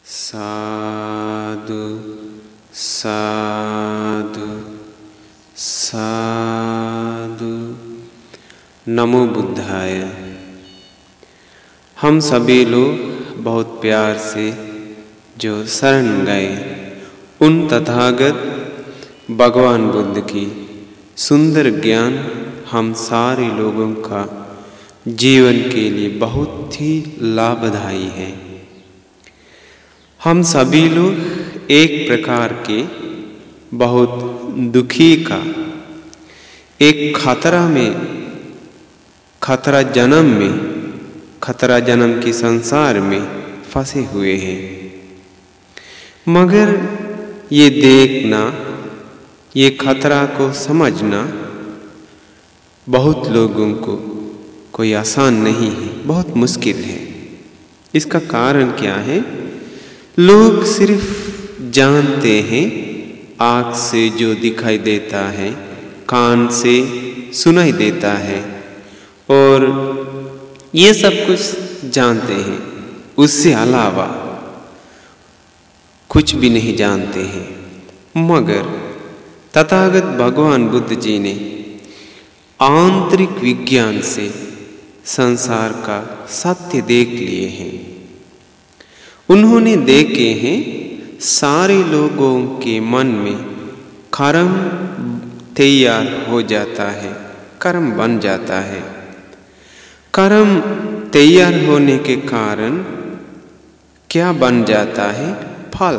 साधु साधु साधु। नमो बुद्धाय। हम सभी लोग बहुत प्यार से जो शरण गए उन तथागत भगवान बुद्ध की सुंदर ज्ञान हम सारे लोगों का जीवन के लिए बहुत ही लाभदायी है। हम सभी लोग एक प्रकार के बहुत दुखी का एक खतरा जन्म के संसार में फंसे हुए हैं। मगर ये देखना, ये खतरा को समझना बहुत लोगों को कोई आसान नहीं है, बहुत मुश्किल है। इसका कारण क्या है? लोग सिर्फ जानते हैं, आँख से जो दिखाई देता है, कान से सुनाई देता है और ये सब कुछ जानते हैं। उससे अलावा कुछ भी नहीं जानते हैं। मगर तथागत भगवान बुद्ध जी ने आंतरिक विज्ञान से संसार का सत्य देख लिए हैं। उन्होंने देखे हैं सारे लोगों के मन में कर्म तैयार हो जाता है, कर्म बन जाता है। कर्म तैयार होने के कारण क्या बन जाता है? फल।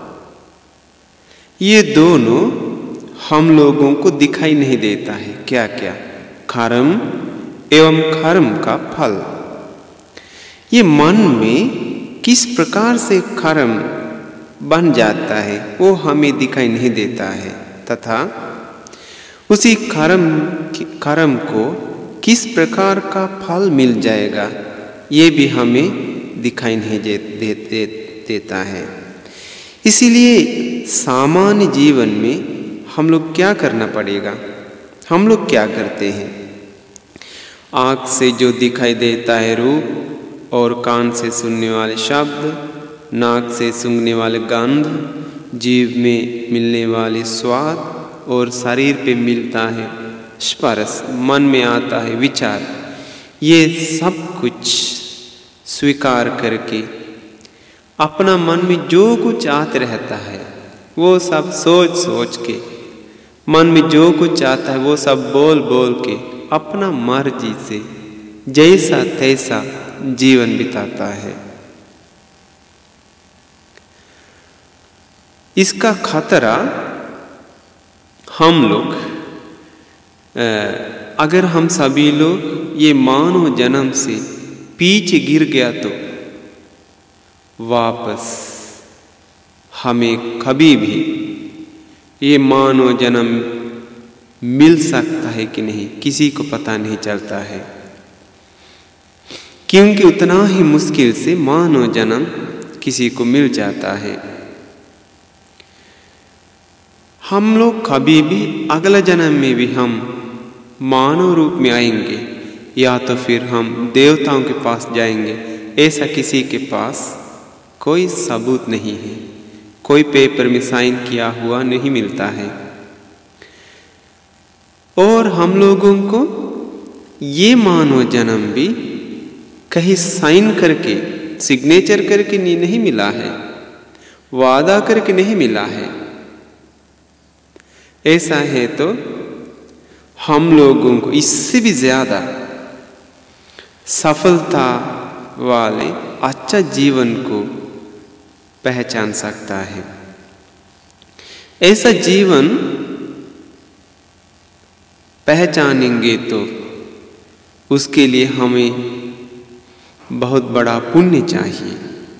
ये दोनों हम लोगों को दिखाई नहीं देता है। क्या क्या? कर्म एवं कर्म का फल। ये मन में किस प्रकार से कर्म बन जाता है वो हमें दिखाई नहीं देता है, तथा उसी कर्म को किस प्रकार का फल मिल जाएगा ये भी हमें दिखाई नहीं देता है। इसीलिए सामान्य जीवन में हम लोग क्या करना पड़ेगा? हम लोग क्या करते हैं? आँख से जो दिखाई देता है रूप, और कान से सुनने वाले शब्द, नाक से सूंघने वाले गंध, जीभ में मिलने वाले स्वाद और शरीर पे मिलता है स्पर्श, मन में आता है विचार, ये सब कुछ स्वीकार करके अपना मन में जो कुछ आते रहता है वो सब सोच सोच के, मन में जो कुछ आता है वो सब बोल बोल के अपना मर्जी से जैसा तैसा जीवन बिताता है। इसका खतरा हम लोग, अगर हम सभी लोग ये मानव जन्म से पीछे गिर गया तो वापस हमें कभी भी ये मानव जन्म मिल सकता है कि नहीं, किसी को पता नहीं चलता है। क्योंकि उतना ही मुश्किल से मानव जन्म किसी को मिल जाता है। हम लोग कभी भी अगला जन्म में भी हम मानव रूप में आएंगे या तो फिर हम देवताओं के पास जाएंगे, ऐसा किसी के पास कोई सबूत नहीं है, कोई पेपर में साइन किया हुआ नहीं मिलता है। और हम लोगों को ये मानव जन्म भी कहीं साइन करके, सिग्नेचर करके नहीं मिला है, वादा करके नहीं मिला है। ऐसा है तो हम लोगों को इससे भी ज्यादा सफलता वाले अच्छा जीवन को पहचान सकता है। ऐसा जीवन पहचानेंगे तो उसके लिए हमें बहुत बड़ा पुण्य चाहिए,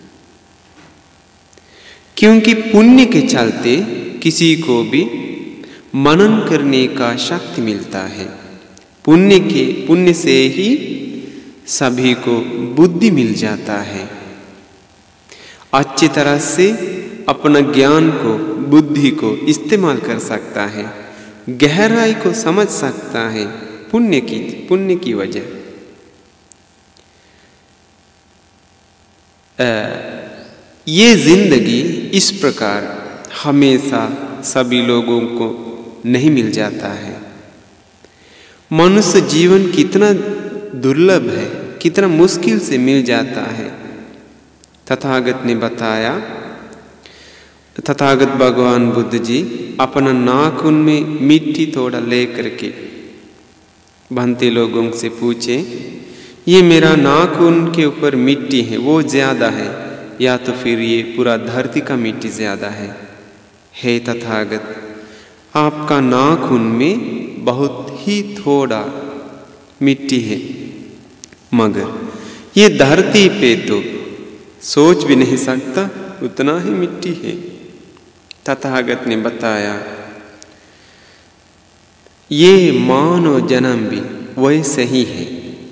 क्योंकि पुण्य के चलते किसी को भी मनन करने का शक्ति मिलता है। पुण्य से ही सभी को बुद्धि मिल जाता है। अच्छी तरह से अपना ज्ञान को, बुद्धि को इस्तेमाल कर सकता है, गहराई को समझ सकता है पुण्य की वजह। ये जिंदगी इस प्रकार हमेशा सभी लोगों को नहीं मिल जाता है। मनुष्य जीवन कितना दुर्लभ है, कितना मुश्किल से मिल जाता है। तथागत ने बताया, तथागत भगवान बुद्ध जी अपना नाखून में मिट्टी थोड़ा ले करके भंते लोगों से पूछे, ये मेरा नाखून के ऊपर मिट्टी है वो ज्यादा है या तो फिर ये पूरा धरती का मिट्टी ज्यादा है? हे तथागत, आपका नाखून में बहुत ही थोड़ा मिट्टी है, मगर ये धरती पे तो सोच भी नहीं सकता उतना ही मिट्टी है। तथागत ने बताया, ये मानव जन्म भी वैसे ही है।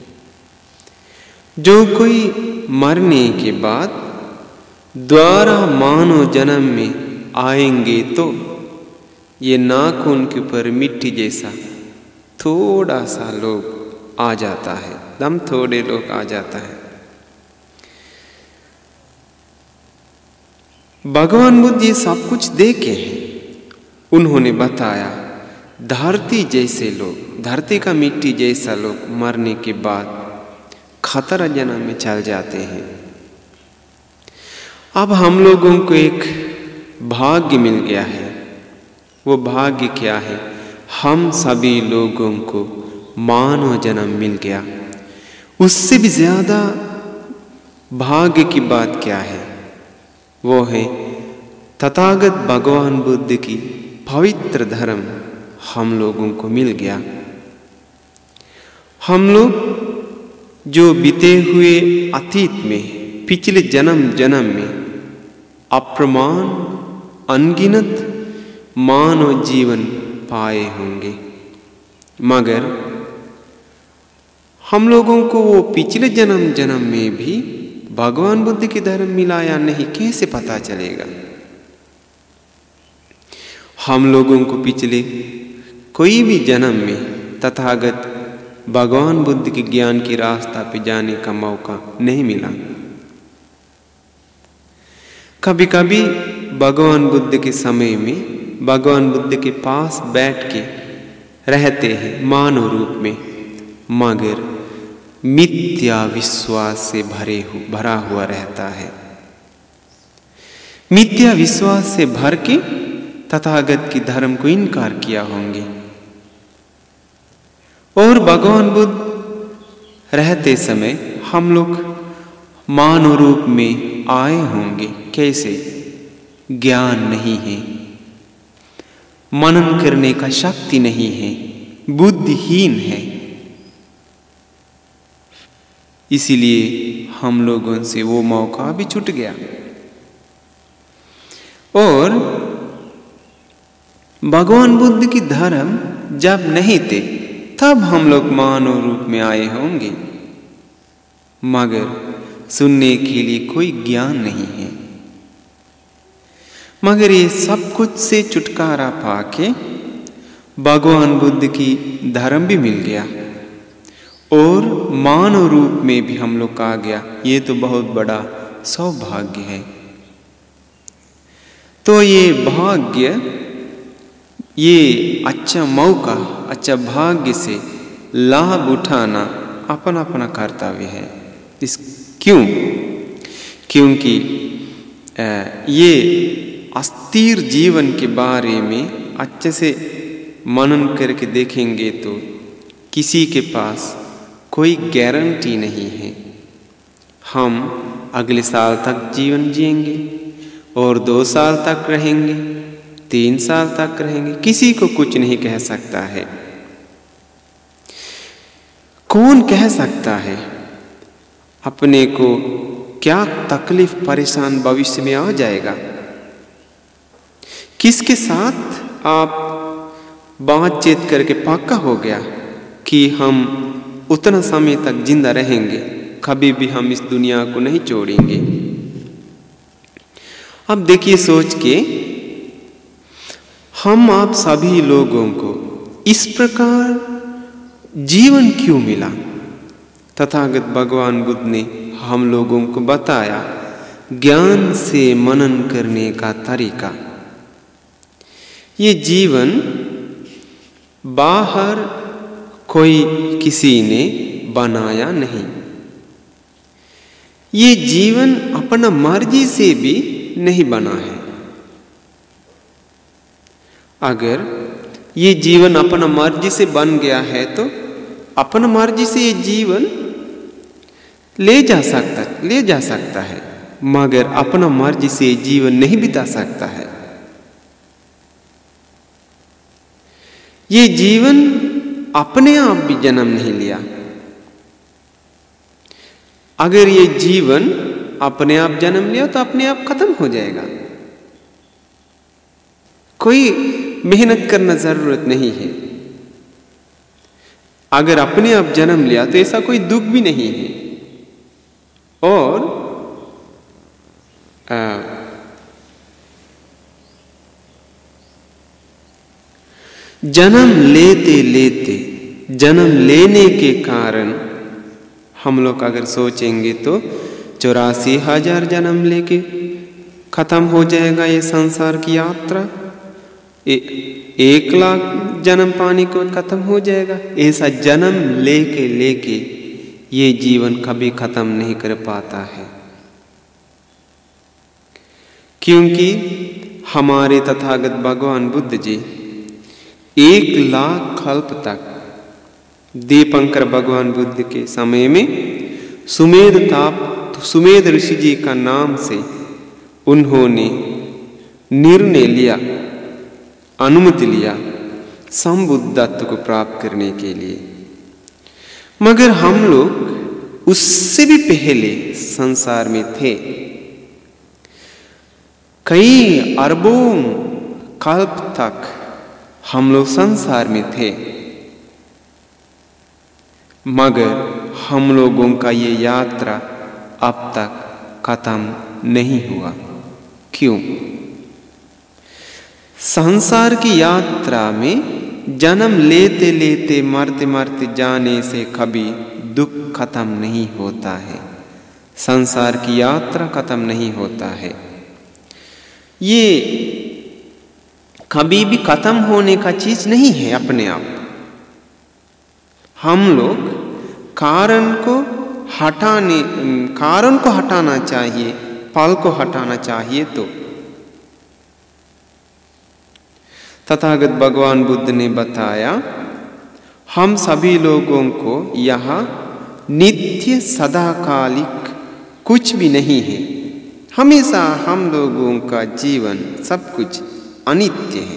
जो कोई मरने के बाद द्वारा मानव जन्म में आएंगे तो ये नाखून के ऊपर मिट्टी जैसा थोड़ा सा लोग आ जाता है, दम थोड़े लोग आ जाता है। भगवान बुद्ध ये सब कुछ देखे हैं। उन्होंने बताया, धरती जैसे लोग, धरती का मिट्टी जैसा लोग मरने के बाद खतरा जन्म में चल जाते हैं। अब हम लोगों को एक भाग्य मिल गया है। वो भाग्य क्या है? हम सभी लोगों को मानव जन्म मिल गया। उससे भी ज्यादा भाग्य की बात क्या है? वो है तथागत भगवान बुद्ध की पवित्र धर्म हम लोगों को मिल गया। हम लोग जो बीते हुए अतीत में, पिछले जन्म में अप्रमाण अनगिनत मानव जीवन पाए होंगे, मगर हम लोगों को वो पिछले जन्म में भी भगवान बुद्ध की धर्म मिला या नहीं कैसे पता चलेगा? हम लोगों को पिछले कोई भी जन्म में तथागत भगवान बुद्ध के ज्ञान की रास्ता पे जाने का मौका नहीं मिला। कभी कभी भगवान बुद्ध के समय में भगवान बुद्ध के पास बैठ के रहते हैं मानव रूप में, मगर मिथ्या विश्वास से भरा हुआ रहता है। मिथ्या विश्वास से भर के तथागत की धर्म को इनकार किया होंगे। और भगवान बुद्ध रहते समय हम लोग मानव रूप में आए होंगे। कैसे? ज्ञान नहीं है, मनन करने का शक्ति नहीं है, बुद्धिहीन है। इसीलिए हम लोगों से वो मौका भी छूट गया। और भगवान बुद्ध की धर्म जब नहीं थे तब हम लोग मानव रूप में आए होंगे, मगर सुनने के लिए कोई ज्ञान नहीं है। मगर ये सब कुछ से छुटकारा पाके भगवान बुद्ध की धर्म भी मिल गया और मानव रूप में भी हम लोग आ गया। ये तो बहुत बड़ा सौभाग्य है। तो ये भाग्य, ये अच्छा मौका, अच्छा भाग्य से लाभ उठाना अपना अपना कर्तव्य है। क्योंकि ये अस्थिर जीवन के बारे में अच्छे से मनन करके देखेंगे तो किसी के पास कोई गारंटी नहीं है। हम अगले साल तक जीवन जिएंगे और 2 साल तक रहेंगे, 3 साल तक रहेंगे, किसी को कुछ नहीं कह सकता है। कौन कह सकता है अपने को क्या तकलीफ परेशान भविष्य में आ जाएगा? किसके साथ आप बातचीत करके पक्का हो गया कि हम उतना समय तक जिंदा रहेंगे, कभी भी हम इस दुनिया को नहीं छोड़ेंगे? अब देखिए सोच के, हम आप सभी लोगों को इस प्रकार जीवन क्यों मिला? तथागत भगवान बुद्ध ने हम लोगों को बताया, ज्ञान से मनन करने का तरीका। ये जीवन बाहर कोई किसी ने बनाया नहीं। ये जीवन अपना मर्जी से भी नहीं बना है। अगर ये जीवन अपना मर्जी से बन गया है तो अपना मर्जी से ये जीवन ले जा सकता है, मगर अपना मर्जी से जीवन नहीं बिता सकता है। ये जीवन अपने आप भी जन्म नहीं लिया। अगर ये जीवन अपने आप जन्म लिया तो अपने आप खत्म हो जाएगा। कोई मेहनत करना जरूरत नहीं है। अगर अपने आप जन्म लिया तो ऐसा कोई दुख भी नहीं है। और जन्म लेते लेते, जन्म लेने के कारण हम लोग अगर सोचेंगे तो 84,000 जन्म लेके खत्म हो जाएगा ये संसार की यात्रा। 1 लाख जन्म पाने को खत्म हो जाएगा। ऐसा जन्म लेके ये जीवन कभी खत्म नहीं कर पाता है, क्योंकि हमारे तथागत भगवान बुद्ध जी 1 लाख कल्प तक, दीपंकर भगवान बुद्ध के समय में सुमेध ऋषि जी का नाम से उन्होंने निर्णय लिया, अनुमति लिया संबुद्धत्व को प्राप्त करने के लिए। मगर हम लोग उससे भी पहले संसार में थे। कई अरबों कल्प तक हम लोग संसार में थे, मगर हम लोगों का ये यात्रा अब तक खत्म नहीं हुआ। क्यों? संसार की यात्रा में जन्म लेते लेते मरते मरते जाने से कभी दुख खत्म नहीं होता है। संसार की यात्रा खत्म नहीं होता है। ये कभी भी खत्म होने का चीज नहीं है अपने आप। हम लोग कारण को हटाना चाहिए, फल को हटाना चाहिए। तो तथागत भगवान बुद्ध ने बताया, हम सभी लोगों को यहाँ नित्य सदाकालिक कुछ भी नहीं है। हमेशा हम लोगों का जीवन सब कुछ अनित्य है।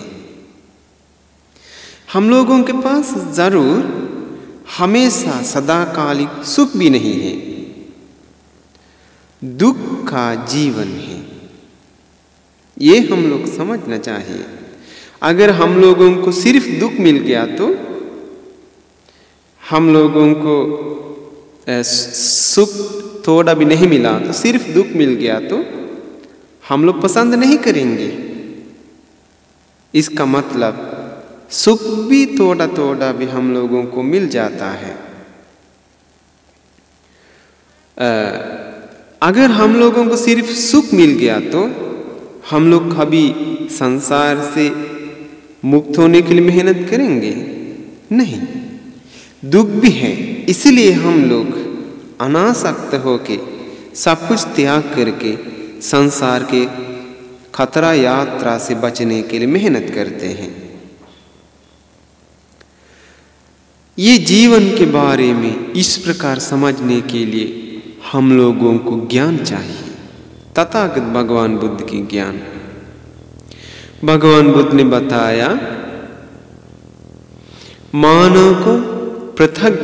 हम लोगों के पास जरूर हमेशा सदाकालिक सुख भी नहीं है, दुख का जीवन है। ये हम लोग समझना चाहिए। अगर हम लोगों को सिर्फ दुख मिल गया तो, हम लोगों को सुख थोड़ा भी नहीं मिला तो, सिर्फ दुख मिल गया तो हम लोग पसंद नहीं करेंगे। इसका मतलब सुख भी थोड़ा थोड़ा भी हम लोगों को मिल जाता है। अगर हम लोगों को सिर्फ सुख मिल गया तो हम लोग कभी संसार से मुक्त होने के लिए मेहनत करेंगे नहीं। दुख भी है, इसलिए हम लोग अनासक्त होके सब कुछ त्याग करके संसार के खतरा यात्रा से बचने के लिए मेहनत करते हैं। ये जीवन के बारे में इस प्रकार समझने के लिए हम लोगों को ज्ञान चाहिए, तथागत भगवान बुद्ध की ज्ञान। भगवान बुद्ध ने बताया, मानव को पृथक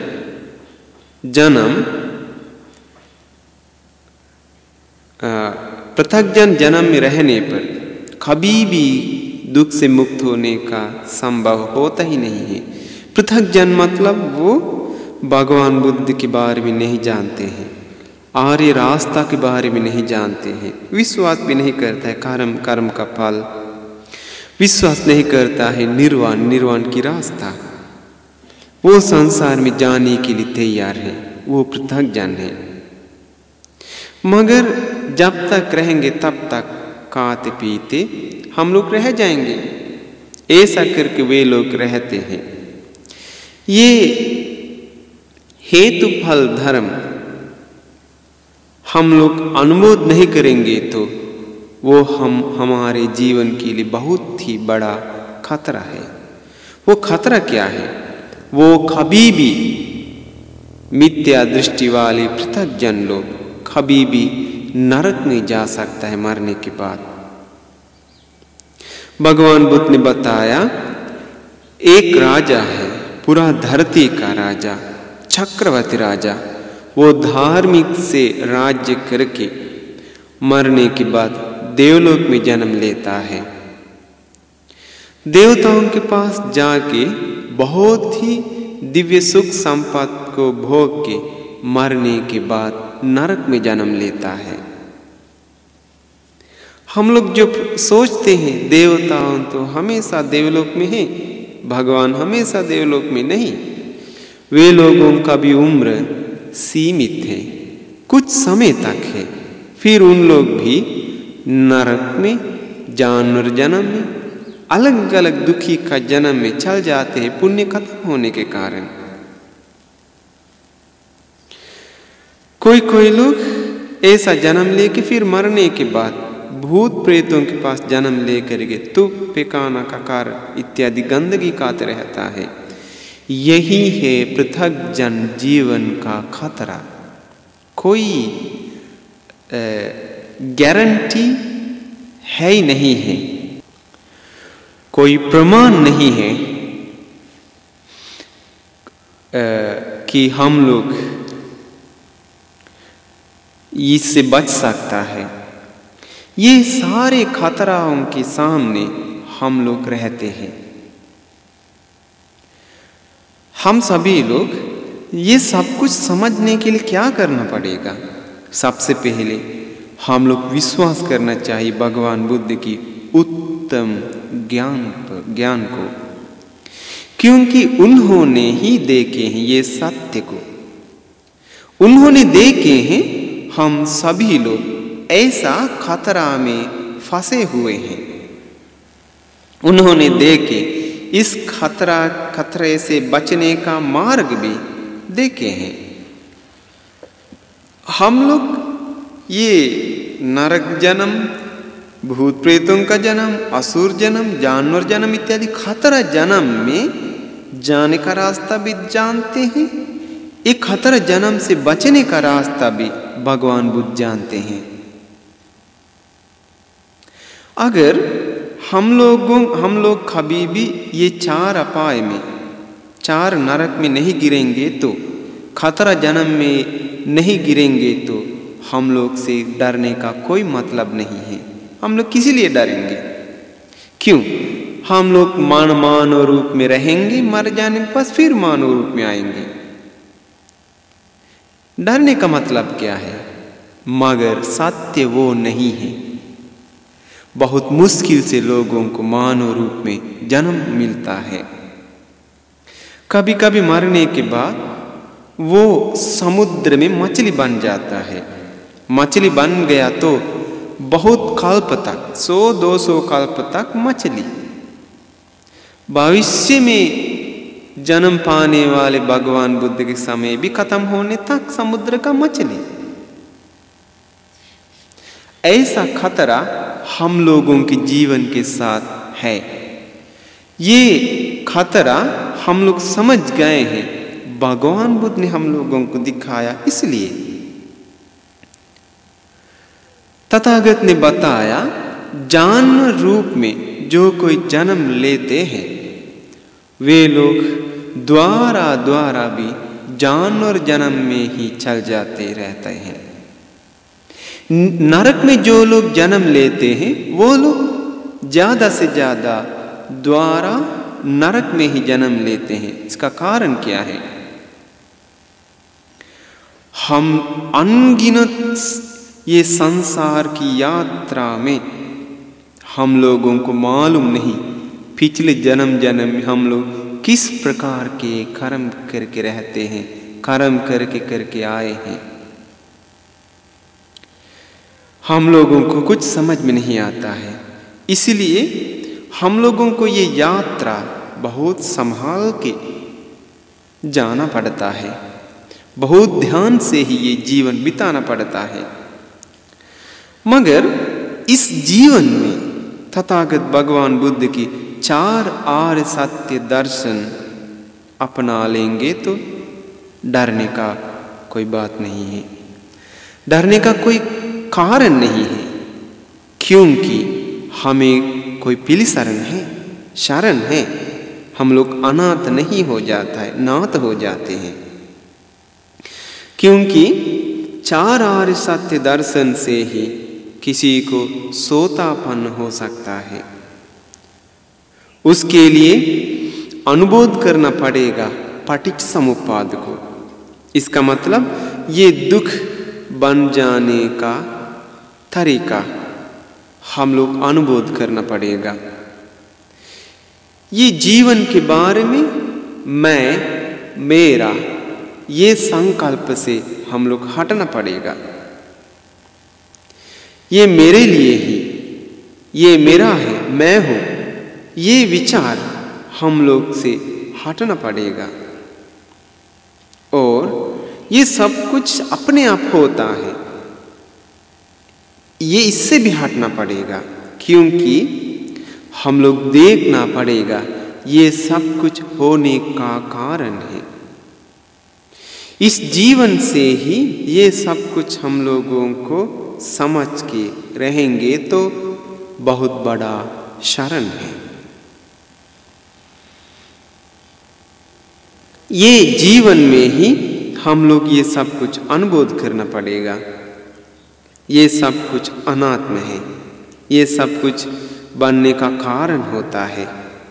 जन्म में रहने पर कभी भी दुख से मुक्त होने का संभव होता ही नहीं है। पृथक जन्म मतलब वो भगवान बुद्ध के बारे में नहीं जानते हैं, आर्य रास्ता के बारे में नहीं जानते हैं, विश्वास भी नहीं करता है कर्म का फल, विश्वास नहीं करता है निर्वाण की रास्ता। वो संसार में जाने के लिए तैयार है, वो पृथक जन है। मगर जब तक रहेंगे तब तक खाते पीते हम लोग रह जाएंगे। ऐसा करके वे लोग रहते हैं। ये हेतु फल धर्म हम लोग अनुमोद नहीं करेंगे तो वो हमारे जीवन के लिए बहुत ही बड़ा खतरा है। वो खतरा क्या है? वो कभी भी मिथ्या दृष्टि वाले पृथक जन लोग कभी भी नरक में जा सकता है मरने के बाद। भगवान बुद्ध ने बताया, एक राजा है, पूरा धरती का राजा, चक्रवर्ती राजा। वो धार्मिक से राज्य करके मरने के बाद देवलोक में जन्म लेता है। देवताओं के पास जाके बहुत ही दिव्य सुख संपत्ति को भोग के मरने के बाद नरक में जन्म लेता है। हम लोग जो सोचते हैं देवताओं तो हमेशा देवलोक में है, भगवान हमेशा देवलोक में नहीं। वे लोगों का भी उम्र सीमित है, कुछ समय तक है, फिर उन लोग भी नरक में, जानवर जन्म में, अलग अलग दुखी का जन्म में चल जाते हैं पुण्य खत्म होने के कारण। कोई लोग ऐसा जन्म लेके फिर मरने के बाद भूत प्रेतों के पास जन्म लेकर के तुप पेकाना ककार इत्यादि गंदगी खाते रहता है। यही है पृथक जन जीवन का खतरा। कोई गारंटी है ही नहीं है, कोई प्रमाण नहीं है कि हम लोग इससे बच सकता है। ये सारे खतराओं के सामने हम लोग रहते हैं। हम सभी लोग ये सब कुछ समझने के लिए क्या करना पड़ेगा? सबसे पहले हम लोग विश्वास करना चाहिए भगवान बुद्ध की उत्तम ज्ञान को, क्योंकि उन्होंने ही देखे हैं ये सत्य को। उन्होंने देखे हैं हम सभी लोग ऐसा खतरा में फंसे हुए हैं। उन्होंने देखे इस खतरे से बचने का मार्ग भी देखे हैं। हम लोग ये नरक जन्म, भूत प्रेतों का जन्म, असुर जन्म, जानवर जन्म इत्यादि खतरा जन्म में जाने का रास्ता भी जानते हैं। एक खतरा जन्म से बचने का रास्ता भी भगवान बुद्ध जानते हैं। अगर हम लोग कभी भी ये चार अपाय में, चार नरक में नहीं गिरेंगे तो, खतरा जन्म में नहीं गिरेंगे तो हम लोग से डरने का कोई मतलब नहीं है। हम लोग किसी लिए डरेंगे? क्यों? हम लोग मानव रूप में रहेंगे, मर जाने के बाद फिर मानव रूप में आएंगे। डरने का मतलब क्या है? मगर सत्य वो नहीं है। बहुत मुश्किल से लोगों को मानव रूप में जन्म मिलता है। कभी कभी मरने के बाद वो समुद्र में मछली बन जाता है। मछली बन गया तो बहुत कल्प तक, 100-200 कल्प तक मछली। भविष्य में जन्म पाने वाले भगवान बुद्ध के समय भी खत्म होने तक समुद्र का मछली। ऐसा खतरा हम लोगों के जीवन के साथ है। ये खतरा हम लोग समझ गए हैं, भगवान बुद्ध ने हम लोगों को दिखाया इसलिए। तथागत ने बताया, जानवर रूप में जो कोई जन्म लेते हैं वे लोग द्वारा भी जानवर जन्म में ही चल जाते रहते हैं। नरक में जो लोग जन्म लेते हैं वो लोग ज्यादा से ज्यादा द्वारा नरक में ही जन्म लेते हैं। इसका कारण क्या है? हम अनगिनत ये संसार की यात्रा में हम लोगों को मालूम नहीं पिछले जन्म में हम लोग किस प्रकार के कर्म करके रहते हैं, कर्म करके आए हैं। हम लोगों को कुछ समझ में नहीं आता है। इसलिए हम लोगों को ये यात्रा बहुत संभाल के जाना पड़ता है, बहुत ध्यान से ही ये जीवन बिताना पड़ता है। मगर इस जीवन में तथागत भगवान बुद्ध की 4 आर्य सत्य दर्शन अपना लेंगे तो डरने का कोई बात नहीं है, डरने का कोई कारण नहीं है, क्योंकि हमें कोई पीली शरण है। हम लोग अनाथ नहीं हो जाता है, नाथ हो जाते हैं, क्योंकि 4 आर्य सत्य दर्शन से ही किसी को सोतापन हो सकता है। उसके लिए अनुबोध करना पड़ेगा पटिच्चसमुप्पाद को। इसका मतलब ये दुख बन जाने का तरीका हम लोग अनुभव करना पड़ेगा। ये जीवन के बारे में मैं, मेरा, ये संकल्प से हम लोग हटना पड़ेगा। ये मेरे लिए ही, ये मेरा है, मैं हूं, ये विचार हम लोग से हटना पड़ेगा। और ये सब कुछ अपने आप होता है, ये इससे भी हटना पड़ेगा, क्योंकि हम लोग देखना पड़ेगा ये सब कुछ होने का कारण है। इस जीवन से ही ये सब कुछ हम लोगों को समझ के रहेंगे तो बहुत बड़ा शरण है। ये जीवन में ही हम लोग ये सब कुछ अनुभव करना पड़ेगा। ये सब कुछ अनात्म है, ये सब कुछ बनने का कारण होता है।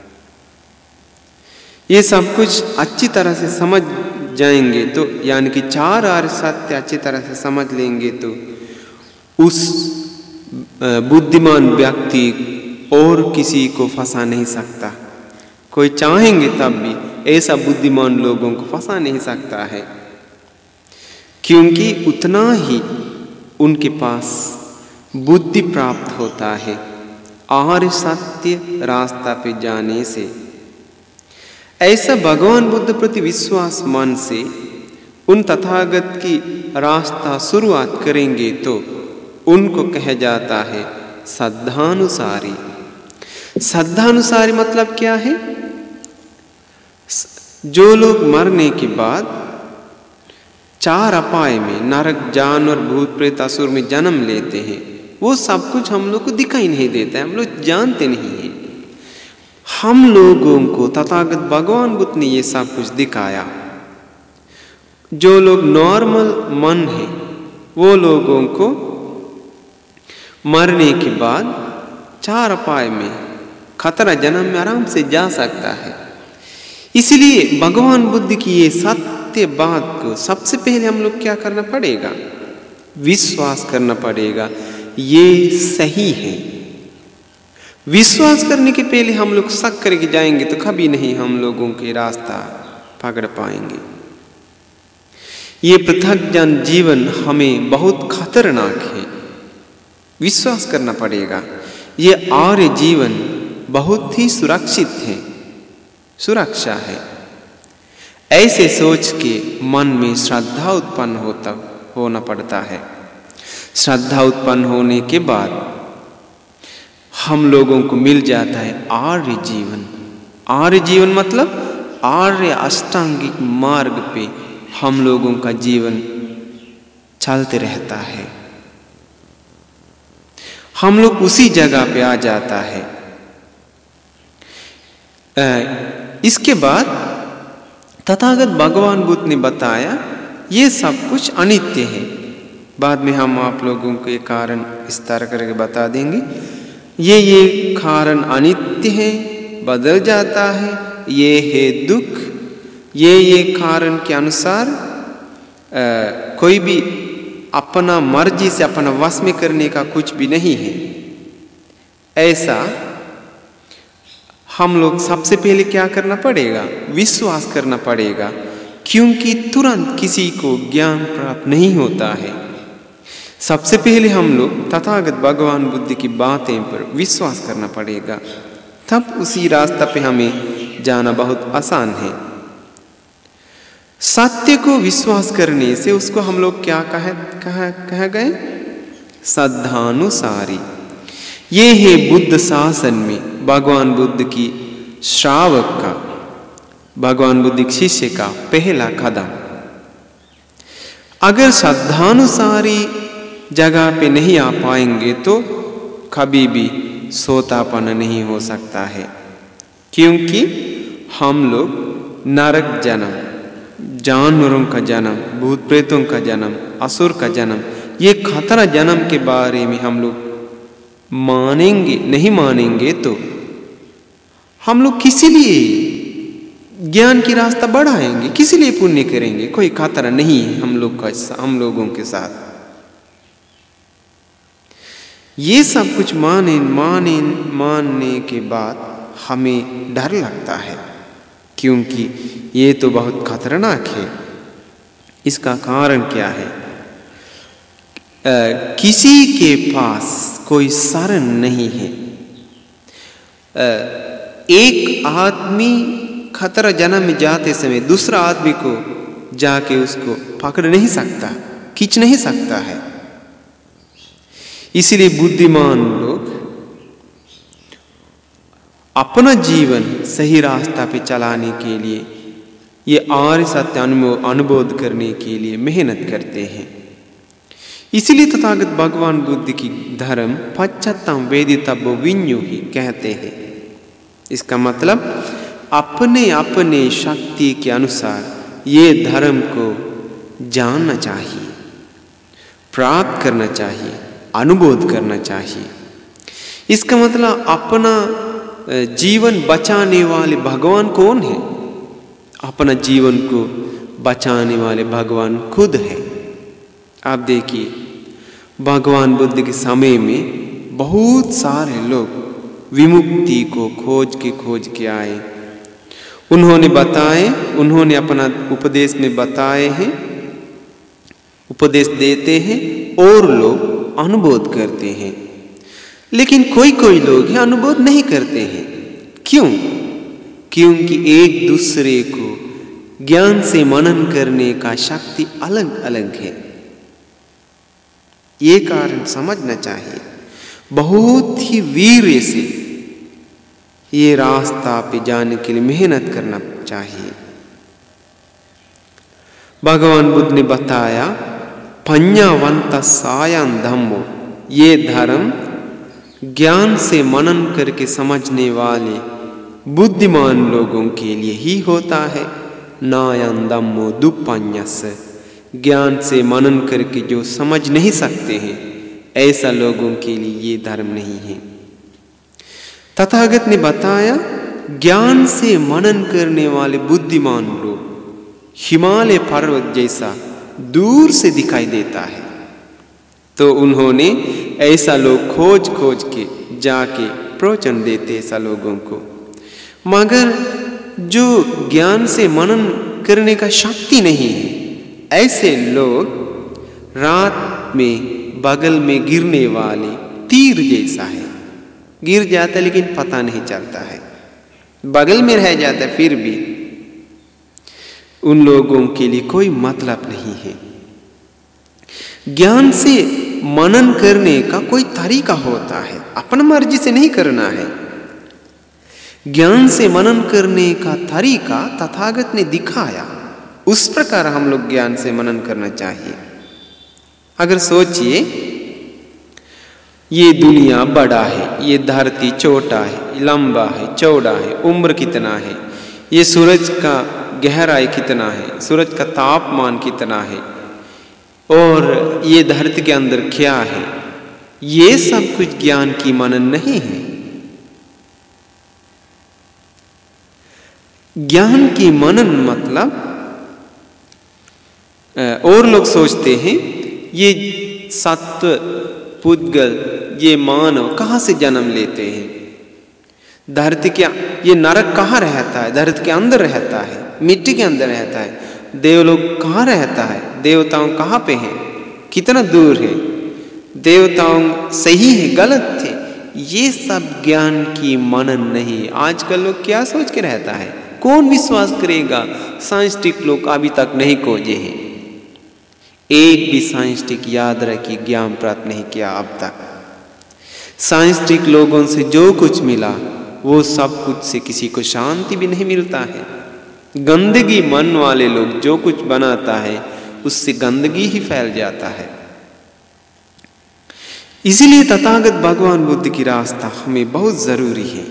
ये सब कुछ अच्छी तरह से समझ जाएंगे तो, यानी कि 4 आर्य सत्य अच्छी तरह से समझ लेंगे तो उस बुद्धिमान व्यक्ति और किसी को फंसा नहीं सकता। कोई चाहेंगे तब भी ऐसा बुद्धिमान लोगों को फंसा नहीं सकता है, क्योंकि उतना ही उनके पास बुद्धि प्राप्त होता है आर्य सत्य रास्ता पे जाने से। ऐसा भगवान बुद्ध प्रति विश्वास मन से उन तथागत की रास्ता शुरुआत करेंगे तो उनको कहा जाता है श्रद्धानुसारी। श्रद्धानुसारी मतलब क्या है? जो लोग मरने के बाद 4 अपाय में, नरक, जानवर, भूत प्रेत, असुर में जन्म लेते हैं, वो सब कुछ हम लोग को दिखाई नहीं देता है, हम लोग जानते नहीं हैं। हम लोगों को तथागत भगवान बुद्ध ने ये सब कुछ दिखाया। जो लोग नॉर्मल मन है वो लोगों को मरने के बाद 4 अपाय में, खतरा जन्म में आराम से जा सकता है। इसलिए भगवान बुद्ध की ये सत्य बात को सबसे पहले हम लोग क्या करना पड़ेगा? विश्वास करना पड़ेगा, ये सही है। विश्वास करने के पहले हम लोग शक करके जाएंगे तो कभी नहीं हम लोगों के रास्ता पकड़ पाएंगे। ये पृथकजन जीवन हमें बहुत खतरनाक है, विश्वास करना पड़ेगा। ये आर्य जीवन बहुत ही सुरक्षित है, सुरक्षा है। ऐसे सोच के मन में श्रद्धा उत्पन्न होना पड़ता है। श्रद्धा उत्पन्न होने के बाद हम लोगों को मिल जाता है आर्य जीवन। आर्य जीवन मतलब आर्य अष्टांगिक मार्ग पे हम लोगों का जीवन चलते रहता है। हम लोग उसी जगह पे आ जाता है। इसके बाद तथागत भगवान बुद्ध ने बताया ये सब कुछ अनित्य है। बाद में हम आप लोगों के कारण विस्तार करके बता देंगे। ये कारण अनित्य है, बदल जाता है, ये है दुख। ये कारण के अनुसार कोई भी अपना मर्जी से अपना वश में करने का कुछ भी नहीं है। ऐसा हम लोग सबसे पहले क्या करना पड़ेगा? विश्वास करना पड़ेगा, क्योंकि तुरंत किसी को ज्ञान प्राप्त नहीं होता है। सबसे पहले हम लोग तथागत भगवान बुद्ध की बातें पर विश्वास करना पड़ेगा, तब उसी रास्ता पे हमें जाना बहुत आसान है। सत्य को विश्वास करने से उसको हम लोग क्या कह गए? श्रद्धानुसारी। ये है बुद्ध शासन में भगवान बुद्ध की श्रावक का, भगवान बुद्ध के शिष्य का पहला कदम। अगर श्रद्धानुसारी जगह पे नहीं आ पाएंगे तो कभी भी सोतापन नहीं हो सकता है, क्योंकि हम लोग नरक जन्म, जानवरों का जन्म, भूत प्रेतों का जन्म, असुर का जन्म, ये खतरा जन्म के बारे में हम लोग नहीं मानेंगे तो हम लोग किसी लिए ज्ञान की रास्ता बढ़ाएंगे, किसी लिए पुण्य करेंगे? कोई खतरा नहीं है हम लोगों के साथ। ये सब कुछ मानने के बाद हमें डर लगता है, क्योंकि ये तो बहुत खतरनाक है। इसका कारण क्या है? किसी के पास कोई शरण नहीं है। एक आदमी खतरा जन्म में जाते समय दूसरा आदमी को जाके उसको पकड़ नहीं सकता, खींच नहीं सकता है। इसलिए बुद्धिमान लोग अपना जीवन सही रास्ता पे चलाने के लिए, ये आर्य सत्य अनुबोध करने के लिए मेहनत करते हैं। इसलिए तथागत भगवान बुद्ध की धर्म पश्चात्तम वेदितव्यो विन्यो ही कहते हैं। इसका मतलब अपने अपने शक्ति के अनुसार ये धर्म को जानना चाहिए, प्राप्त करना चाहिए, अनुबोध करना चाहिए। इसका मतलब अपना जीवन बचाने वाले भगवान कौन है? अपना जीवन को बचाने वाले भगवान खुद है। आप देखिए, भगवान बुद्ध के समय में बहुत सारे लोग विमुक्ति को खोज के आए। उन्होंने अपना उपदेश में बताए हैं, उपदेश देते हैं और लोग अनुबोध करते हैं। लेकिन कोई लोग हैं अनुबोध नहीं करते हैं। क्यों? क्योंकि एक दूसरे को ज्ञान से मनन करने का शक्ति अलग अलग है। ये कारण समझना चाहिए। बहुत ही वीर्य से ये रास्ता पे जाने के लिए मेहनत करना चाहिए। भगवान बुद्ध ने बताया, पඤ्ඤावन्त सायं धम्मो, ये धर्म ज्ञान से मनन करके समझने वाले बुद्धिमान लोगों के लिए ही होता है। नायं धम्मो दुप्पඤ्ඤस्य, ज्ञान से मनन करके जो समझ नहीं सकते हैं, ऐसा लोगों के लिए ये धर्म नहीं है। तथागत ने बताया, ज्ञान से मनन करने वाले बुद्धिमान लोग हिमालय पर्वत जैसा दूर से दिखाई देता है। तो उन्होंने ऐसा लोग खोज के जाके प्रवचन देते ऐसा लोगों को। मगर जो ज्ञान से मनन करने का शक्ति नहीं है, ऐसे लोग रात में बगल में गिरने वाले तीर जैसा है। गिर जाता है लेकिन पता नहीं चलता है, बगल में रह जाता है, फिर भी उन लोगों के लिए कोई मतलब नहीं है। ज्ञान से मनन करने का कोई तरीका होता है, अपनी मर्जी से नहीं करना है। ज्ञान से मनन करने का तरीका तथागत ने दिखाया, उस प्रकार हम लोग ज्ञान से मनन करना चाहिए। अगर सोचिए, ये दुनिया बड़ा है, ये धरती छोटा है, लंबा है, चौड़ा है, उम्र कितना है, ये सूरज का गहराई कितना है, सूरज का तापमान कितना है, और ये धरती के अंदर क्या है, ये सब कुछ ज्ञान की मनन नहीं है। ज्ञान की मनन मतलब, और लोग सोचते हैं ये सत्व पुद्गल, ये मानव कहाँ से जन्म लेते हैं, धरती के, ये नरक कहाँ रहता है, धरती के अंदर रहता है, मिट्टी के अंदर रहता है, देवलोक कहाँ रहता है, देवताओं कहाँ पे हैं, कितना दूर है, देवताओं सही है, गलत थे, ये सब ज्ञान की मनन नहीं। आजकल लोग क्या सोच के रहता है, कौन विश्वास करेगा? साइंटिस्ट लोग अभी तक नहीं खोजे हैं, एक भी साइंटिस्ट याद रखी ज्ञान प्राप्त नहीं किया अब तक। साइंटिस्ट लोगों से जो कुछ मिला वो सब कुछ से किसी को शांति भी नहीं मिलता है। गंदगी मन वाले लोग जो कुछ बनाता है उससे गंदगी ही फैल जाता है। इसीलिए तथागत भगवान बुद्ध की रास्ता हमें बहुत जरूरी है।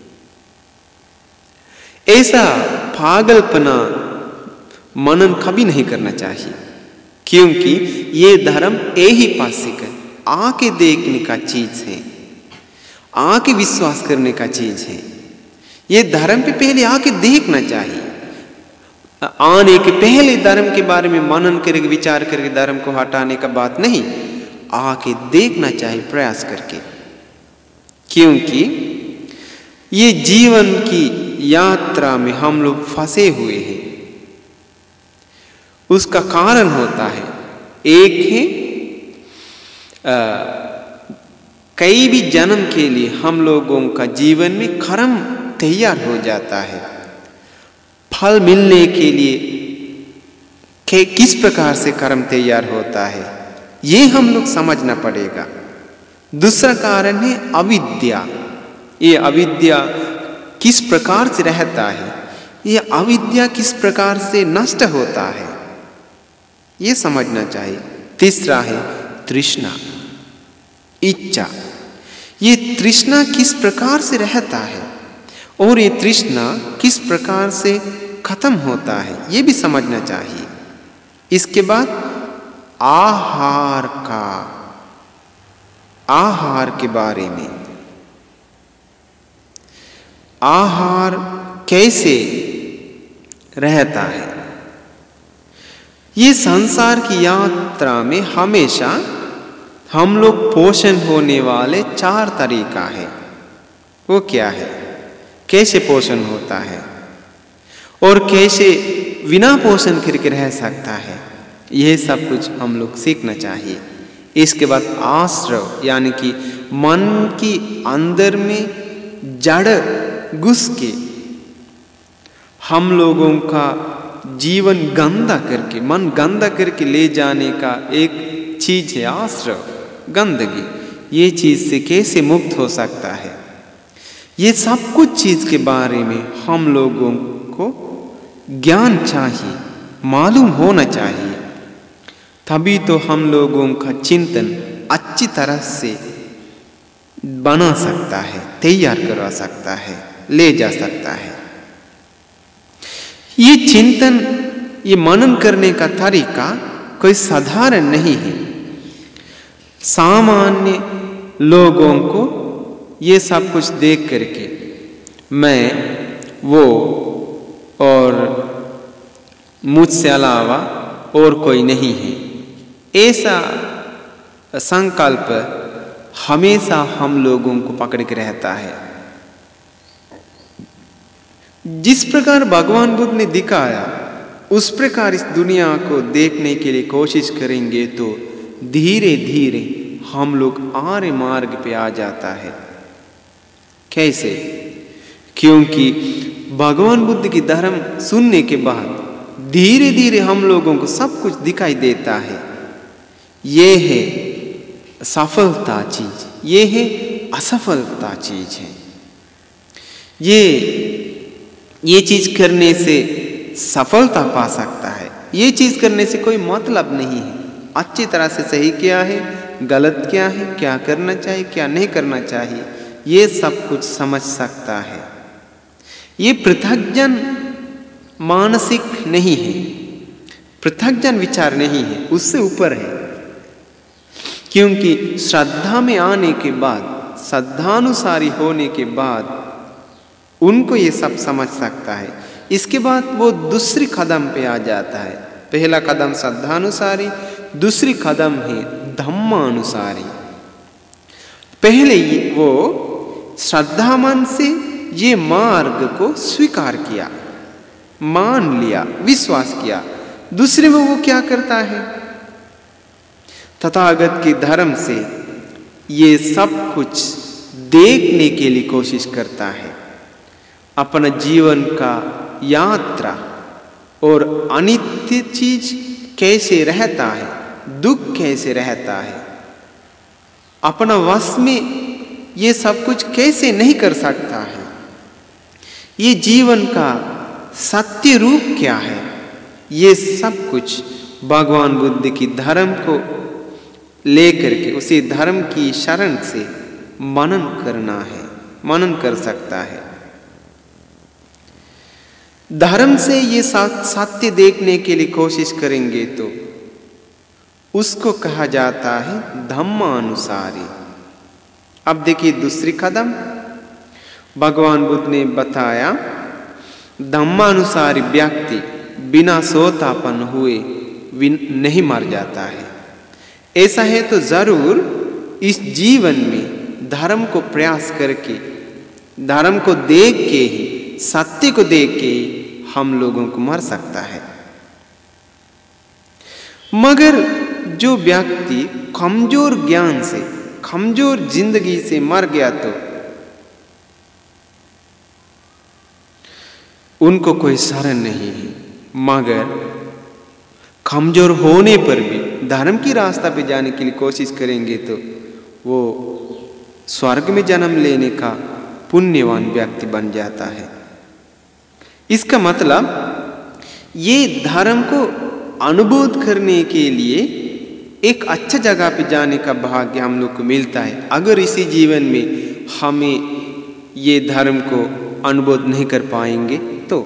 ऐसा पागलपना मनन कभी नहीं करना चाहिए, क्योंकि ये धर्म ऐतिहासिक है, आके देखने का चीज है, आके विश्वास करने का चीज है। ये धर्म पे पहले आके देखना चाहिए, आने के पहले धर्म के बारे में मनन करके विचार करके धर्म को हटाने का बात नहीं, आके देखना चाहिए प्रयास करके। क्योंकि ये जीवन की यात्रा में हम लोग फंसे हुए हैं, उसका कारण होता है, एक है कई भी जन्म के लिए हम लोगों का जीवन में कर्म तैयार हो जाता है। फल मिलने के लिए किस प्रकार से कर्म तैयार होता है ये हम लोग समझना पड़ेगा। दूसरा कारण है अविद्या। ये अविद्या किस प्रकार से रहता है, ये अविद्या किस प्रकार से नष्ट होता है, ये समझना चाहिए। तीसरा है तृष्णा, इच्छा। ये तृष्णा किस प्रकार से रहता है और ये तृष्णा किस प्रकार से खत्म होता है, ये भी समझना चाहिए। इसके बाद आहार के बारे में, आहार कैसे रहता है। ये संसार की यात्रा में हमेशा हम लोग पोषण होने वाले 4 तरीका है। वो क्या है, कैसे पोषण होता है और कैसे बिना पोषण करके रह सकता है, यह सब कुछ हम लोग सीखना चाहिए। इसके बाद आश्रव, यानी कि मन की अंदर में जड़ घुस के हम लोगों का जीवन गंदा करके, मन गंदा करके ले जाने का एक चीज है आश्रव, गंदगी। ये चीज से कैसे मुक्त हो सकता है, ये सब कुछ चीज के बारे में हम लोगों को ज्ञान चाहिए, मालूम होना चाहिए। तभी तो हम लोगों का चिंतन अच्छी तरह से बना सकता है, तैयार करवा सकता है, ले जा सकता है। ये चिंतन, ये मनन करने का तरीका कोई साधारण नहीं है। सामान्य लोगों को ये सब कुछ देख करके मैं, वो और मुझसे अलावा और कोई नहीं है, ऐसा संकल्प हमेशा हम लोगों को पकड़ के रहता है। जिस प्रकार भगवान बुद्ध ने दिखाया उस प्रकार इस दुनिया को देखने के लिए कोशिश करेंगे तो धीरे धीरे हम लोग आर्य मार्ग पे आ जाता है। कैसे? क्योंकि भगवान बुद्ध की धर्म सुनने के बाद धीरे धीरे हम लोगों को सब कुछ दिखाई देता है। ये है सफलता चीज, ये है असफलता चीज है। ये चीज करने से सफलता पा सकता है, ये चीज करने से कोई मतलब नहीं है। अच्छी तरह से सही क्या है, गलत क्या है, क्या करना चाहिए, क्या नहीं करना चाहिए, ये सब कुछ समझ सकता है। ये पृथकजन मानसिक नहीं है, पृथकजन विचार नहीं है, उससे ऊपर है। क्योंकि श्रद्धा में आने के बाद, श्रद्धानुसारी होने के बाद उनको ये सब समझ सकता है। इसके बाद वो दूसरी कदम पे आ जाता है। पहला कदम श्रद्धानुसारी, दूसरी कदम है धम्मानुसारी। पहले वो श्रद्धा मन से ये मार्ग को स्वीकार किया, मान लिया, विश्वास किया। दूसरे में वो क्या करता है, तथागत के धर्म से ये सब कुछ देखने के लिए कोशिश करता है। अपना जीवन का यात्रा और अनित्य चीज कैसे रहता है, दुख कैसे रहता है, अपना वश में ये सब कुछ कैसे नहीं कर सकता है, ये जीवन का सत्य रूप क्या है, ये सब कुछ भगवान बुद्ध की धर्म को लेकर के उसी धर्म की शरण से मनन करना है, मनन कर सकता है। धर्म से ये सत्य देखने के लिए कोशिश करेंगे तो उसको कहा जाता है धम्मानुसारी। अब देखिए दूसरी कदम भगवान बुद्ध ने बताया, धम्मानुसारी व्यक्ति बिना सोतापन हुए नहीं मर जाता है। ऐसा है तो जरूर इस जीवन में धर्म को प्रयास करके, धर्म को देख के ही, सत्य को देख के ही हम लोगों को मर सकता है। मगर जो व्यक्ति कमजोर ज्ञान से, कमजोर जिंदगी से मर गया तो उनको कोई शरण नहीं है। मगर कमजोर होने पर भी धर्म की रास्ता पे जाने के लिए कोशिश करेंगे तो वो स्वर्ग में जन्म लेने का पुण्यवान व्यक्ति बन जाता है। इसका मतलब ये धर्म को अनुभव करने के लिए एक अच्छा जगह पे जाने का भाग्य हम लोग को मिलता है। अगर इसी जीवन में हमें ये धर्म को अनुभव नहीं कर पाएंगे तो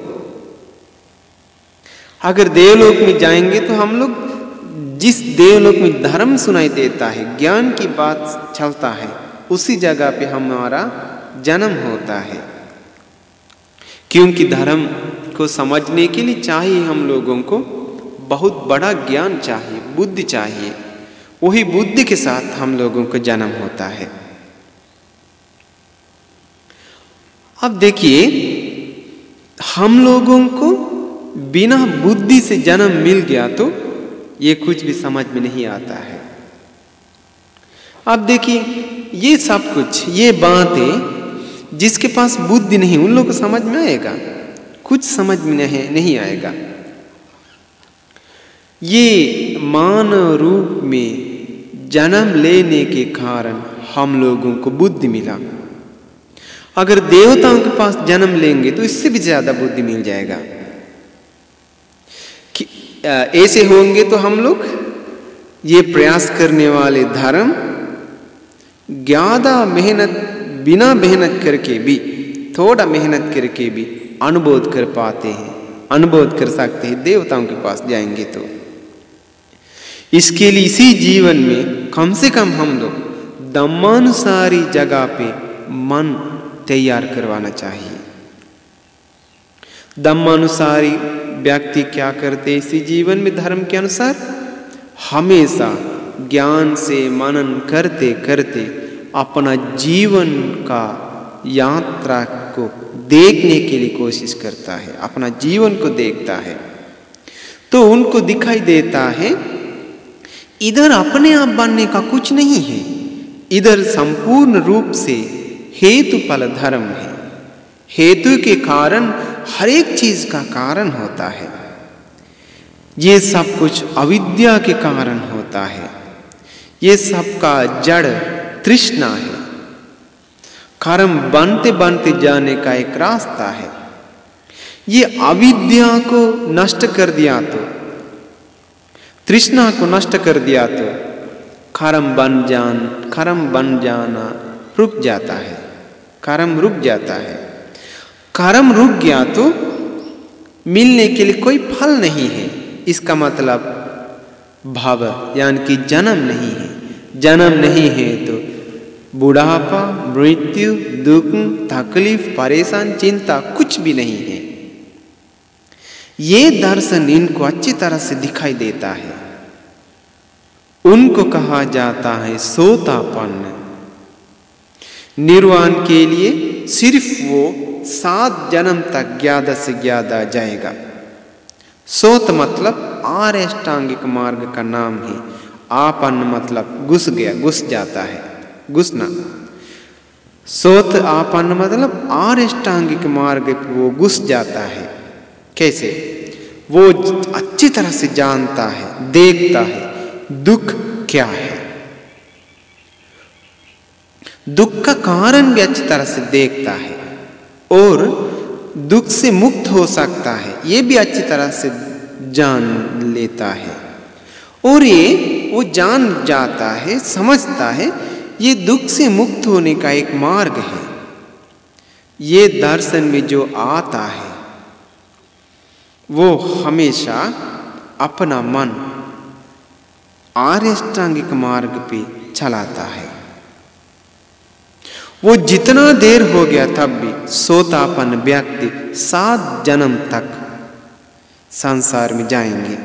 अगर देवलोक में जाएंगे तो हम लोग जिस देवलोक में धर्म सुनाई देता है, ज्ञान की बात चलता है, उसी जगह पे हमारा जन्म होता है। क्योंकि धर्म को समझने के लिए चाहिए हम लोगों को बहुत बड़ा ज्ञान चाहिए, बुद्धि चाहिए। वही बुद्धि के साथ हम लोगों को जन्म होता है। अब देखिए, हम लोगों को बिना बुद्धि से जन्म मिल गया तो ये कुछ भी समझ में नहीं आता है। अब देखिए, ये सब कुछ, ये बातें जिसके पास बुद्धि नहीं उन लोगों को समझ में आएगा, कुछ समझ में नहीं आएगा। ये मानव रूप में जन्म लेने के कारण हम लोगों को बुद्धि मिला। अगर देवताओं के पास जन्म लेंगे तो इससे भी ज्यादा बुद्धि मिल जाएगा। ऐसे होंगे तो हम लोग ये प्रयास करने वाले धर्म ज्यादा मेहनत, बिना मेहनत करके भी, थोड़ा मेहनत करके भी अनुभव कर पाते हैं, अनुभव कर सकते हैं देवताओं के पास जाएंगे तो। इसके लिए इसी जीवन में कम से कम हम लोग धम्मानुसारी जगह पे मन तैयार करवाना चाहिए। धम्मानुसारी व्यक्ति क्या करते, इसी जीवन में धर्म के अनुसार हमेशा ज्ञान से मनन करते करते अपना जीवन का यात्रा को देखने के लिए कोशिश करता है, अपना जीवन को देखता है। तो उनको दिखाई देता है इधर अपने आप बनने का कुछ नहीं है, इधर संपूर्ण रूप से हेतु फल धर्म है। हेतु के कारण हर एक चीज का कारण होता है। ये सब कुछ अविद्या के कारण होता है। ये सब का जड़ तृष्णा है। कर्म बनते बनते जाने का एक रास्ता है। ये अविद्या को नष्ट कर दिया तो, तृष्णा को नष्ट कर दिया तो कर्म बन जाना रुक जाता है, कर्म रुक जाता है। कर्म रुक गया तो मिलने के लिए कोई फल नहीं है। इसका मतलब भव यानी कि जन्म नहीं है। जन्म नहीं है तो बुढ़ापा, मृत्यु, दुख, तकलीफ, परेशान, चिंता कुछ भी नहीं है। ये दर्शन इनको अच्छी तरह से दिखाई देता है। उनको कहा जाता है सोतापन्न। निर्वाण के लिए सिर्फ वो 7 जन्म तक ज्यादा से ज्यादा जाएगा। सोत मतलब आर्य अष्टांगिक मार्ग का नाम है। आपन्न मतलब घुस गया, घुस जाता है, घुसना। सोत आपन्न मतलब आर्यष्टांगिक मार्ग पे वो घुस जाता है। कैसे? वो अच्छी तरह से जानता है, देखता है दुख क्या है, दुख का कारण भी अच्छी तरह से देखता है और दुख से मुक्त हो सकता है ये भी अच्छी तरह से जान लेता है। और ये वो जान जाता है, समझता है ये दुख से मुक्त होने का एक मार्ग है। ये दर्शन में जो आता है वो हमेशा अपना मन आर्यष्टांगिक मार्ग पे चलाता है। वो जितना देर हो गया तब भी सोतापन व्यक्ति 7 जन्म तक संसार में जाएंगे।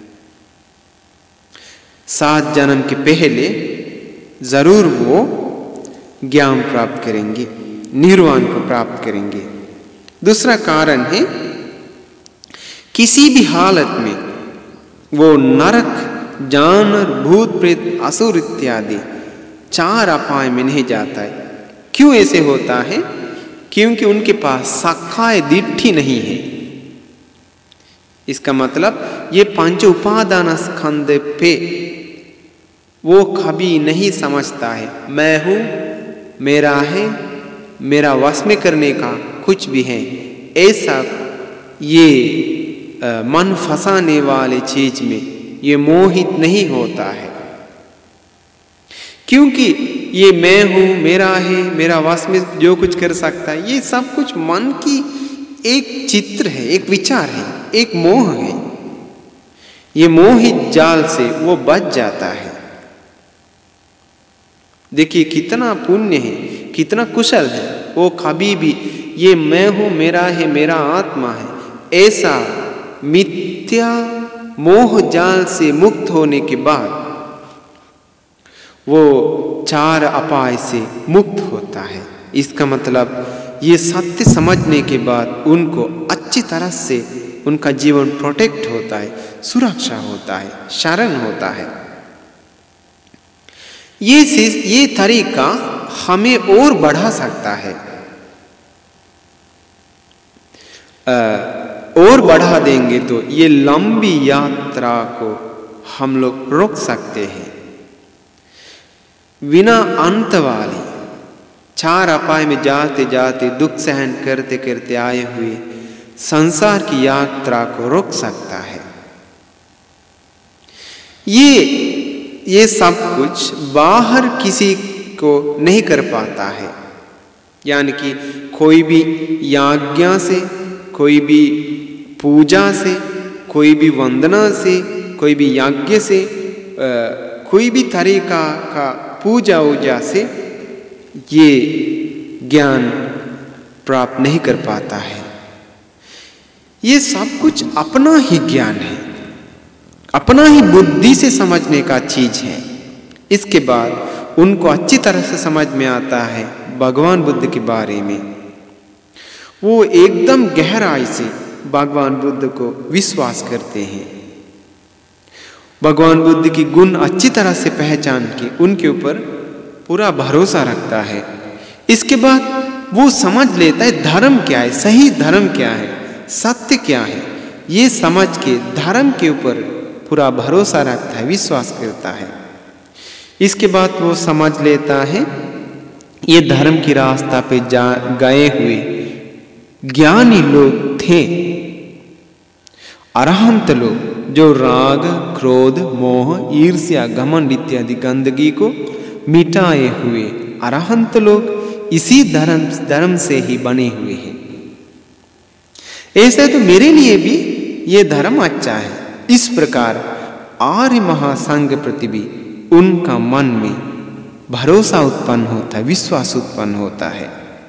7 जन्म के पहले जरूर वो ज्ञान प्राप्त करेंगे, निर्वाण को प्राप्त करेंगे। दूसरा कारण है किसी भी हालत में वो नरक, जानवर, भूत प्रेत, असुर इत्यादि 4 अपाय में नहीं जाता है। क्यों ऐसे होता है? क्योंकि उनके पास सखाय दिट्ठी नहीं है। इसका मतलब ये 5 उपादान स्कंद पे वो कभी नहीं समझता है मैं हूं, मेरा है, मेरा वश में करने का कुछ भी है। ऐसा ये मन फंसाने वाले चीज में ये मोहित नहीं होता है। क्योंकि ये मैं हूं, मेरा है, मेरा वश में जो कुछ कर सकता है, ये सब कुछ मन की एक चित्र है, एक विचार है, एक मोह है। ये मोहित जाल से वो बच जाता है। देखिए कितना पुण्य है, कितना कुशल है। वो कभी भी ये मैं हूं, मेरा है, मेरा आत्मा है, ऐसा मिथ्या मोह जाल से मुक्त होने के बाद वो 4 अपाय से मुक्त होता है। इसका मतलब ये सत्य समझने के बाद उनको अच्छी तरह से उनका जीवन प्रोटेक्ट होता है, सुरक्षा होता है, शरण होता है। ये तरीका हमें और बढ़ा सकता है, और बढ़ा देंगे तो ये लंबी यात्रा को हम लोग रोक सकते हैं। बिना अंत वाली 4 अपाय में जाते जाते दुख सहन करते करते आए हुए संसार की यात्रा को रोक सकता है। ये सब कुछ बाहर किसी को नहीं कर पाता है। यानी कि कोई भी याज्ञा से, कोई भी पूजा से, कोई भी वंदना से, कोई भी यज्ञ से, कोई भी तरीका का पूजा ऊजा से ये ज्ञान प्राप्त नहीं कर पाता है। ये सब कुछ अपना ही ज्ञान है, अपना ही बुद्धि से समझने का चीज है। इसके बाद उनको अच्छी तरह से समझ में आता है भगवान बुद्ध के बारे में। वो एकदम गहराई से भगवान बुद्ध को विश्वास करते हैं, भगवान बुद्ध की गुण अच्छी तरह से पहचान के उनके ऊपर पूरा भरोसा रखता है। इसके बाद वो समझ लेता है धर्म क्या है, सही धर्म क्या है, सत्य क्या है। ये समझ के धर्म के ऊपर पूरा भरोसा रखता है, विश्वास करता है। इसके बाद वो समझ लेता है ये धर्म की रास्ता पे गए हुए ज्ञानी लोग थे, अरहंत लोग जो राग, क्रोध, मोह, ईर्ष्या, घमंड इत्यादि गंदगी को मिटाए हुए अरहंत लोग इसी धर्म से ही बने हुए हैं। ऐसा तो मेरे लिए भी ये धर्म अच्छा है। इस प्रकार आर्य महासंघ प्रति भी उनका मन में भरोसा उत्पन्न होता है, विश्वास उत्पन्न होता है।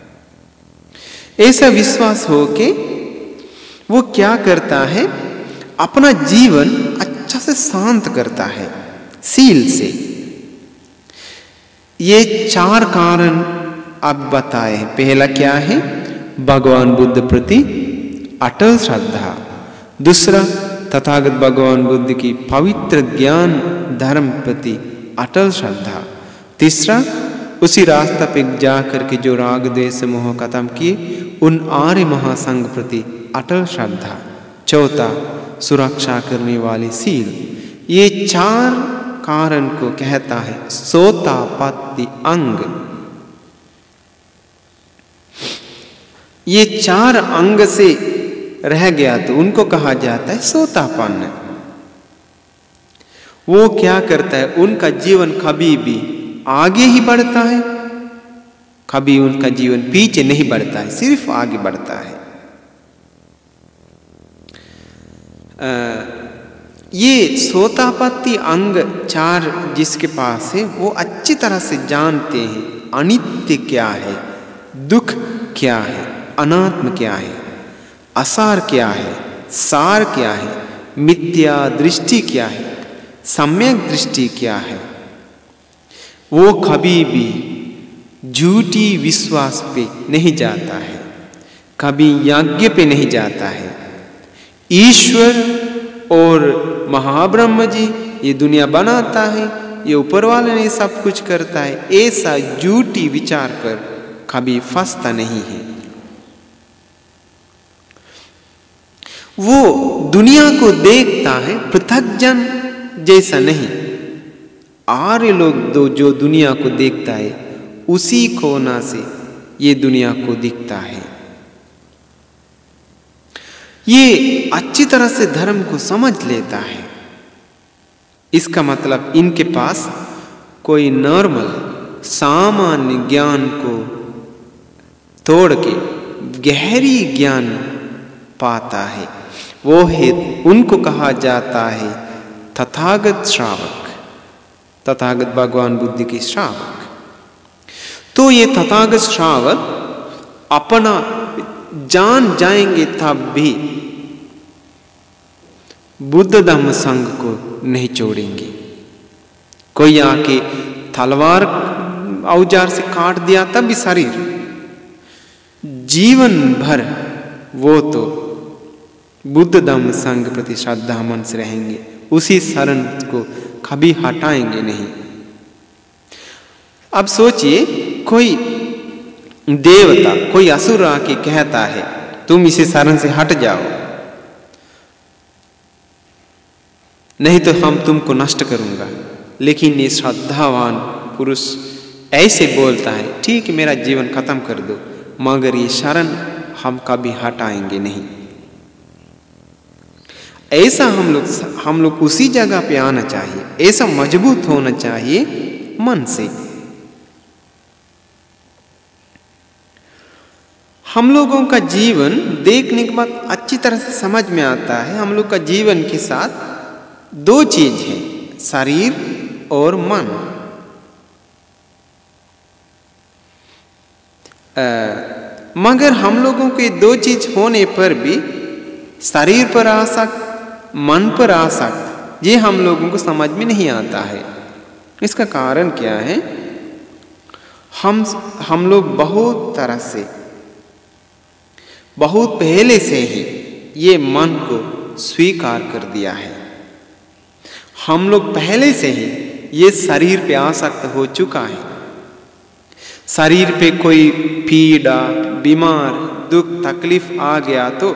ऐसा विश्वास हो के वो क्या करता है, अपना जीवन अच्छा से शांत करता है सील से। ये 4 कारण अब बताए हैं। पहला क्या है? भगवान बुद्ध प्रति अटल श्रद्धा। दूसरा तथागत भगवान बुद्ध की पवित्र ज्ञान धर्म प्रति अटल श्रद्धा। तीसरा, उसी रास्ता पे जा करके जो राग द्वेष मोह खत्म किए उन आर्य महासंघ प्रति अटल श्रद्धा। चौथा, सुरक्षा करने वाले सील। ये चार कारण को कहता है सोतापत्ति अंग। ये चार अंग से रह गया तो उनको कहा जाता है सोतापन्न। वो क्या करता है, उनका जीवन कभी भी आगे ही बढ़ता है, कभी उनका जीवन पीछे नहीं बढ़ता है, सिर्फ आगे बढ़ता है। ये सोतापत्ति अंग चार जिसके पास है वो अच्छी तरह से जानते हैं अनित्य क्या है, दुख क्या है, अनात्म क्या है, असार क्या है, सार क्या है, मिथ्या दृष्टि क्या है, सम्यक दृष्टि क्या है। वो कभी भी झूठी विश्वास पे नहीं जाता है, कभी यज्ञ पे नहीं जाता है। ईश्वर और महाब्रह्म जी ये दुनिया बनाता है, ये ऊपर वाले ने सब कुछ करता है, ऐसा झूठी विचार पर कभी फंसता नहीं है। वो दुनिया को देखता है पृथकजन जैसा नहीं। आर्य लोग जो दुनिया को देखता है उसी कोना से ये दुनिया को दिखता है। ये अच्छी तरह से धर्म को समझ लेता है। इसका मतलब इनके पास कोई नॉर्मल सामान्य ज्ञान को तोड़ के गहरी ज्ञान पाता है। वो है, उनको कहा जाता है तथागत श्रावक, तथागत भगवान बुद्ध के श्रावक। तो ये तथागत श्रावक अपना जान जाएंगे तब भी बुद्ध धम्म संघ को नहीं छोड़ेंगे। कोई आके तलवार औजार से काट दिया तब भी शरीर, जीवन भर वो तो बुद्ध धम्म संघ प्रति श्रद्धा मन से रहेंगे, उसी शरण को कभी हटाएंगे नहीं। अब सोचिए, कोई देवता, कोई असुर आके कहता है तुम इसी शरण से हट जाओ, नहीं तो हम तुमको नष्ट करूंगा। लेकिन ये श्रद्धावान पुरुष ऐसे बोलता है, ठीक है मेरा जीवन खत्म कर दो, मगर ये शरण हम कभी हटाएंगे नहीं। ऐसा हम लोग उसी जगह पे आना चाहिए, ऐसा मजबूत होना चाहिए मन से। हम लोगों का जीवन देखने के बाद अच्छी तरह से समझ में आता है, हम लोग का जीवन के साथ दो चीज है, शरीर और मन। मगर हम लोगों के दो चीज होने पर भी शरीर पर आसक्त, मन पर आसक्त, ये हम लोगों को समझ में नहीं आता है। इसका कारण क्या है? हम लोग बहुत तरह से, बहुत पहले से ही ये मन को स्वीकार कर दिया है। हम लोग पहले से ही ये शरीर पे आसक्त हो चुका है। शरीर पे कोई पीड़ा, बीमार, दुख, तकलीफ आ गया तो,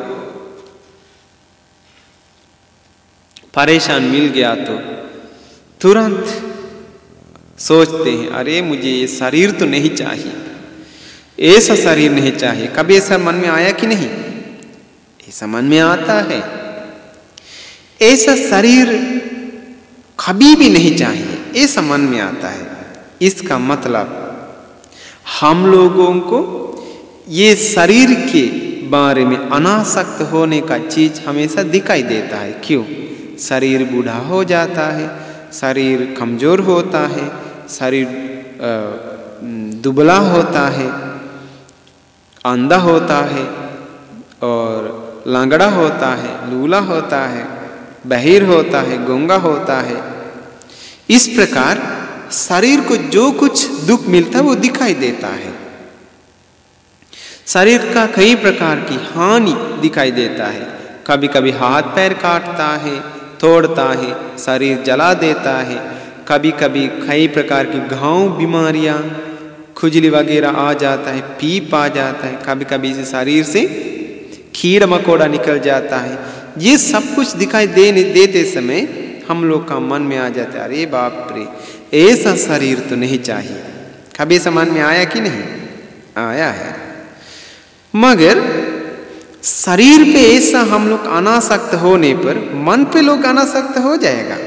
परेशान मिल गया तो तुरंत सोचते हैं अरे मुझे ये शरीर तो नहीं चाहिए, ऐसा शरीर नहीं चाहिए। कभी ऐसा मन में आया कि नहीं? ऐसा मन में आता है। ऐसा शरीर कभी भी नहीं चाहिए, ऐसा मन में आता है। इसका मतलब हम लोगों को ये शरीर के बारे में अनासक्त होने का चीज हमेशा दिखाई देता है। क्यों? शरीर बूढ़ा हो जाता है, शरीर कमजोर होता है, शरीर दुबला होता है, अंधा होता है और लांगड़ा होता है, लूला होता है, बहिर होता है, गूंगा होता है। इस प्रकार शरीर को जो कुछ दुख मिलता है वो दिखाई देता है। शरीर का कई प्रकार की हानि दिखाई देता है, कभी कभी हाथ पैर काटता है, तोड़ता है, शरीर जला देता है। कभी कभी कई प्रकार की घाव बीमारियां, खुजली वगैरह आ जाता है, पीप आ जाता है। कभी कभी इस शरीर से कीड़ा मकोड़ा निकल जाता है। ये सब कुछ दिखाई देते समय हम लोग का मन में आ जाता है, अरे बाप रे, ऐसा शरीर तो नहीं चाहिए। कभी ऐसा मन में आया कि नहीं? आया है। मगर शरीर पे ऐसा हम लोग अनासक्त होने पर मन पे लोग अनासक्त हो जाएगा?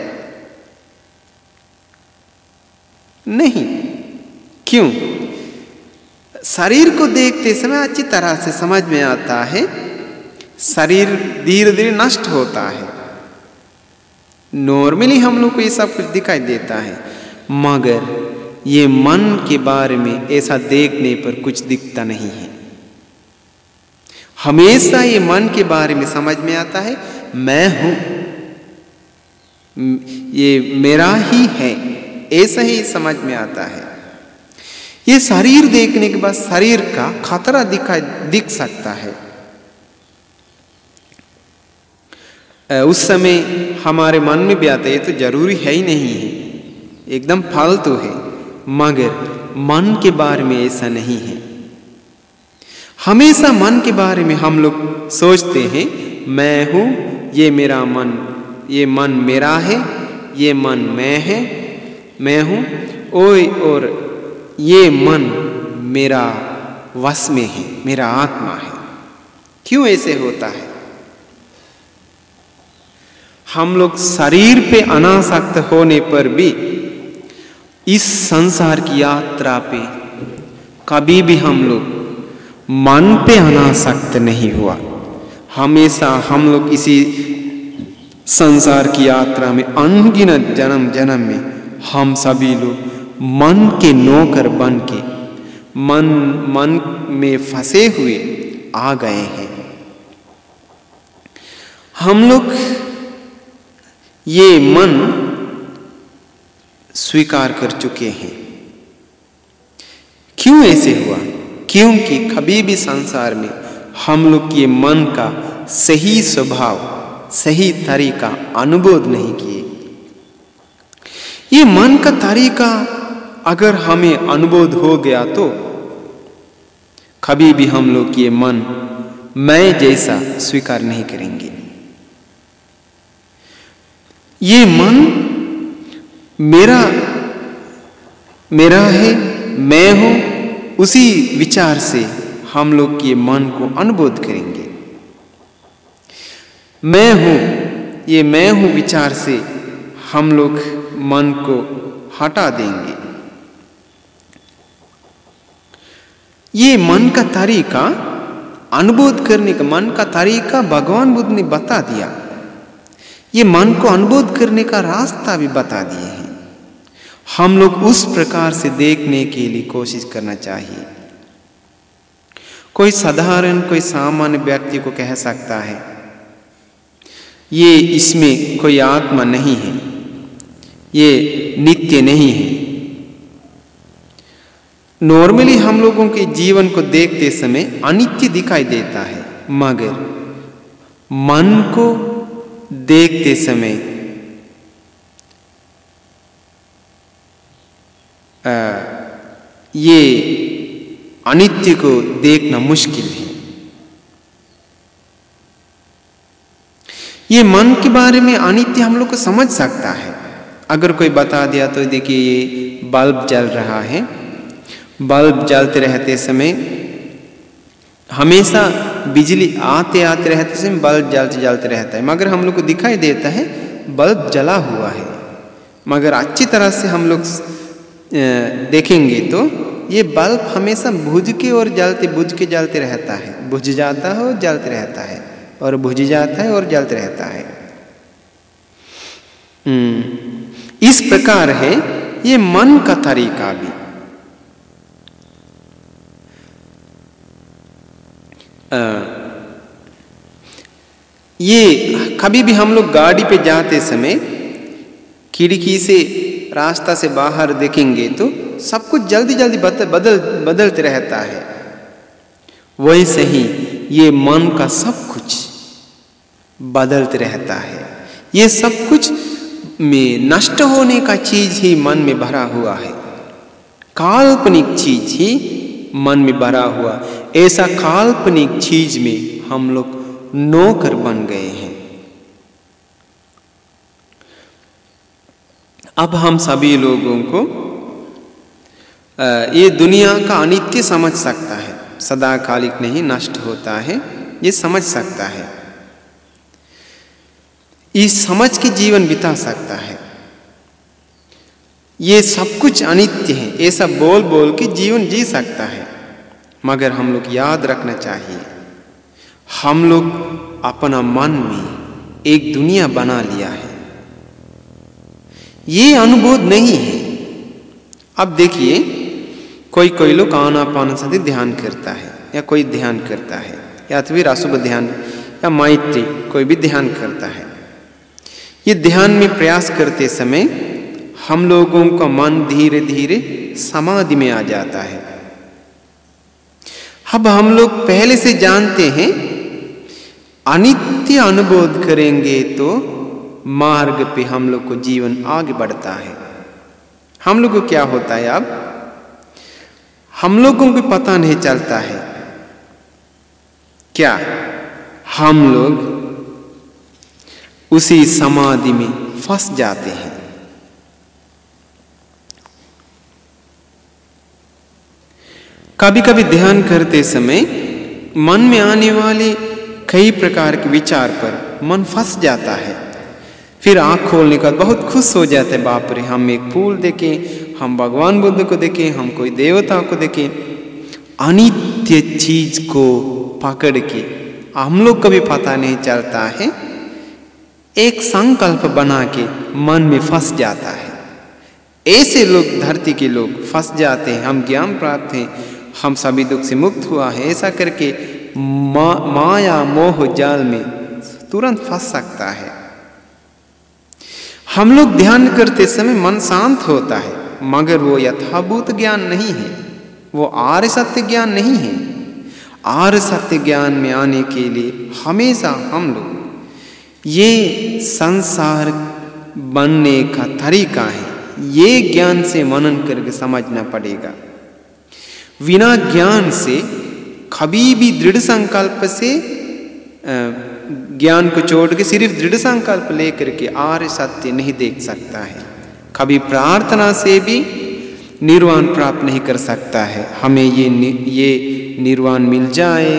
नहीं। क्यों? शरीर को देखते समय अच्छी तरह से समझ में आता है शरीर धीरे धीरे नष्ट होता है। नॉर्मली हम लोग को ये सब कुछ दिखाई देता है, मगर ये मन के बारे में ऐसा देखने पर कुछ दिखता नहीं है। हमेशा ये मन के बारे में समझ में आता है, मैं हूं, ये मेरा ही है, ऐसा ही समझ में आता है। ये शरीर देखने के बाद शरीर का खतरा दिख सकता है। उस समय हमारे मन में भी आता है ये तो जरूरी है ही नहीं है, एकदम फालतू है। मगर मन के बारे में ऐसा नहीं है। हमेशा मन के बारे में हम लोग सोचते हैं, मैं हूं, ये मेरा मन, ये मन मेरा है, ये मन मैं हूं, और ये मन मेरा वश में है, मेरा आत्मा है। क्यों ऐसे होता है? हम लोग शरीर पे अनासक्त होने पर भी इस संसार की यात्रा पे कभी भी हम लोग मन पे अनासक्त नहीं हुआ। हमेशा हम लोग इसी संसार की यात्रा में अनगिनत जन्म में हम सभी लोग मन के नौकर बन के मन में फंसे हुए आ गए हैं। हम लोग ये मन स्वीकार कर चुके हैं। क्यों ऐसे हुआ? क्योंकि कभी भी संसार में हम लोग के मन का सही स्वभाव, सही तरीका अनुभव नहीं किए। ये मन का तरीका अगर हमें अनुभव हो गया तो कभी भी हम लोग ये मन मैं जैसा स्वीकार नहीं करेंगे। ये मन मेरा है, मैं हूं, उसी विचार से हम लोग के मन को अनुभव करेंगे। मैं हूं, ये मैं हूं विचार से हम लोग मन को हटा देंगे। ये मन का तरीका, अनुभव करने का मन का तरीका भगवान बुद्ध ने बता दिया। ये मन को अनुभव करने का रास्ता भी बता दिए हैं। हम लोग उस प्रकार से देखने के लिए कोशिश करना चाहिए। कोई साधारण, कोई सामान्य व्यक्ति को कह सकता है ये इसमें कोई आत्मा नहीं है, ये नित्य नहीं है। नॉर्मली हम लोगों के जीवन को देखते समय अनित्य दिखाई देता है, मगर मन को देखते समय ये अनित्य को देखना मुश्किल है। ये मन के बारे में अनित्य हम लोग को समझ सकता है। अगर कोई बता दिया तो देखिए ये बल्ब जल रहा है, बल्ब जलते रहते समय हमेशा बिजली आते रहते समय बल्ब जलते रहता है, मगर हम लोग को दिखाई देता है बल्ब जला हुआ है। मगर अच्छी तरह से हम लोग देखेंगे तो ये बल्ब हमेशा बुझ के और बुझ के जलते रहता है, बुझ जाता है और जलते रहता है, और बुझ जाता है और जलते रहता है। इस प्रकार है ये मन का तरीका भी। ये कभी भी हम लोग गाड़ी पे जाते समय खिड़की से रास्ता से बाहर देखेंगे तो सब कुछ जल्दी जल्दी बदलते रहता है। वैसे ही ये मन का सब कुछ बदलते रहता है। ये सब कुछ में नष्ट होने का चीज ही मन में भरा हुआ है, काल्पनिक चीज ही मन में भरा हुआ। ऐसा काल्पनिक चीज में हम लोग नौकर बन गए हैं। अब हम सभी लोगों को ये दुनिया का अनित्य समझ सकता है, सदाकालिक नहीं, नष्ट होता है, ये समझ सकता है, इस समझ के जीवन बिता सकता है। ये सब कुछ अनित्य है ऐसा बोल बोल के जीवन जी सकता है। मगर हम लोग याद रखना चाहिए, हम लोग अपना मन में एक दुनिया बना लिया है, ये अनुभव नहीं है। अब देखिए, कोई लोग आनापानसति ध्यान करता है, या कोई ध्यान करता है, या तो फिर अशुभ ध्यान या मैत्री कोई भी ध्यान करता है। ये ध्यान में प्रयास करते समय हम लोगों का मन धीरे धीरे समाधि में आ जाता है। अब हम लोग पहले से जानते हैं अनित्य अनुभव करेंगे तो मार्ग पे हम लोग को जीवन आगे बढ़ता है। हम लोग को क्या होता है, अब हम लोगों को पता नहीं चलता है क्या हम लोग उसी समाधि में फंस जाते हैं। कभी कभी ध्यान करते समय मन में आने वाले कई प्रकार के विचार पर मन फंस जाता है। फिर आँख खोलने का बहुत खुश हो जाते हैं, बाप रे हम एक फूल देखें, हम भगवान बुद्ध को देखें, हम कोई देवता को देखें। अनित्य चीज को पकड़ के हम लोग को भी पता नहीं चलता है, एक संकल्प बना के मन में फंस जाता है। ऐसे लोग धरती के लोग फंस जाते हैं। हम ज्ञान प्राप्त हैं, हम सभी दुख से मुक्त हुआ है, ऐसा करके माया मोह जाल में तुरंत फंस सकता है। हम लोग ध्यान करते समय मन शांत होता है, मगर वो यथाभूत ज्ञान नहीं है, वो आर्य सत्य ज्ञान नहीं है। आर्य सत्य ज्ञान में आने के लिए हमेशा हम लोग ये संसार बनने का तरीका है, ये ज्ञान से मनन करके समझना पड़ेगा। बिना ज्ञान से कभी भी दृढ़ संकल्प से ज्ञान को छोड़ के सिर्फ दृढ़ संकल्प लेकर के आर्य सत्य नहीं देख सकता है। कभी प्रार्थना से भी निर्वाण प्राप्त नहीं कर सकता है। हमें ये निर्वाण मिल जाए,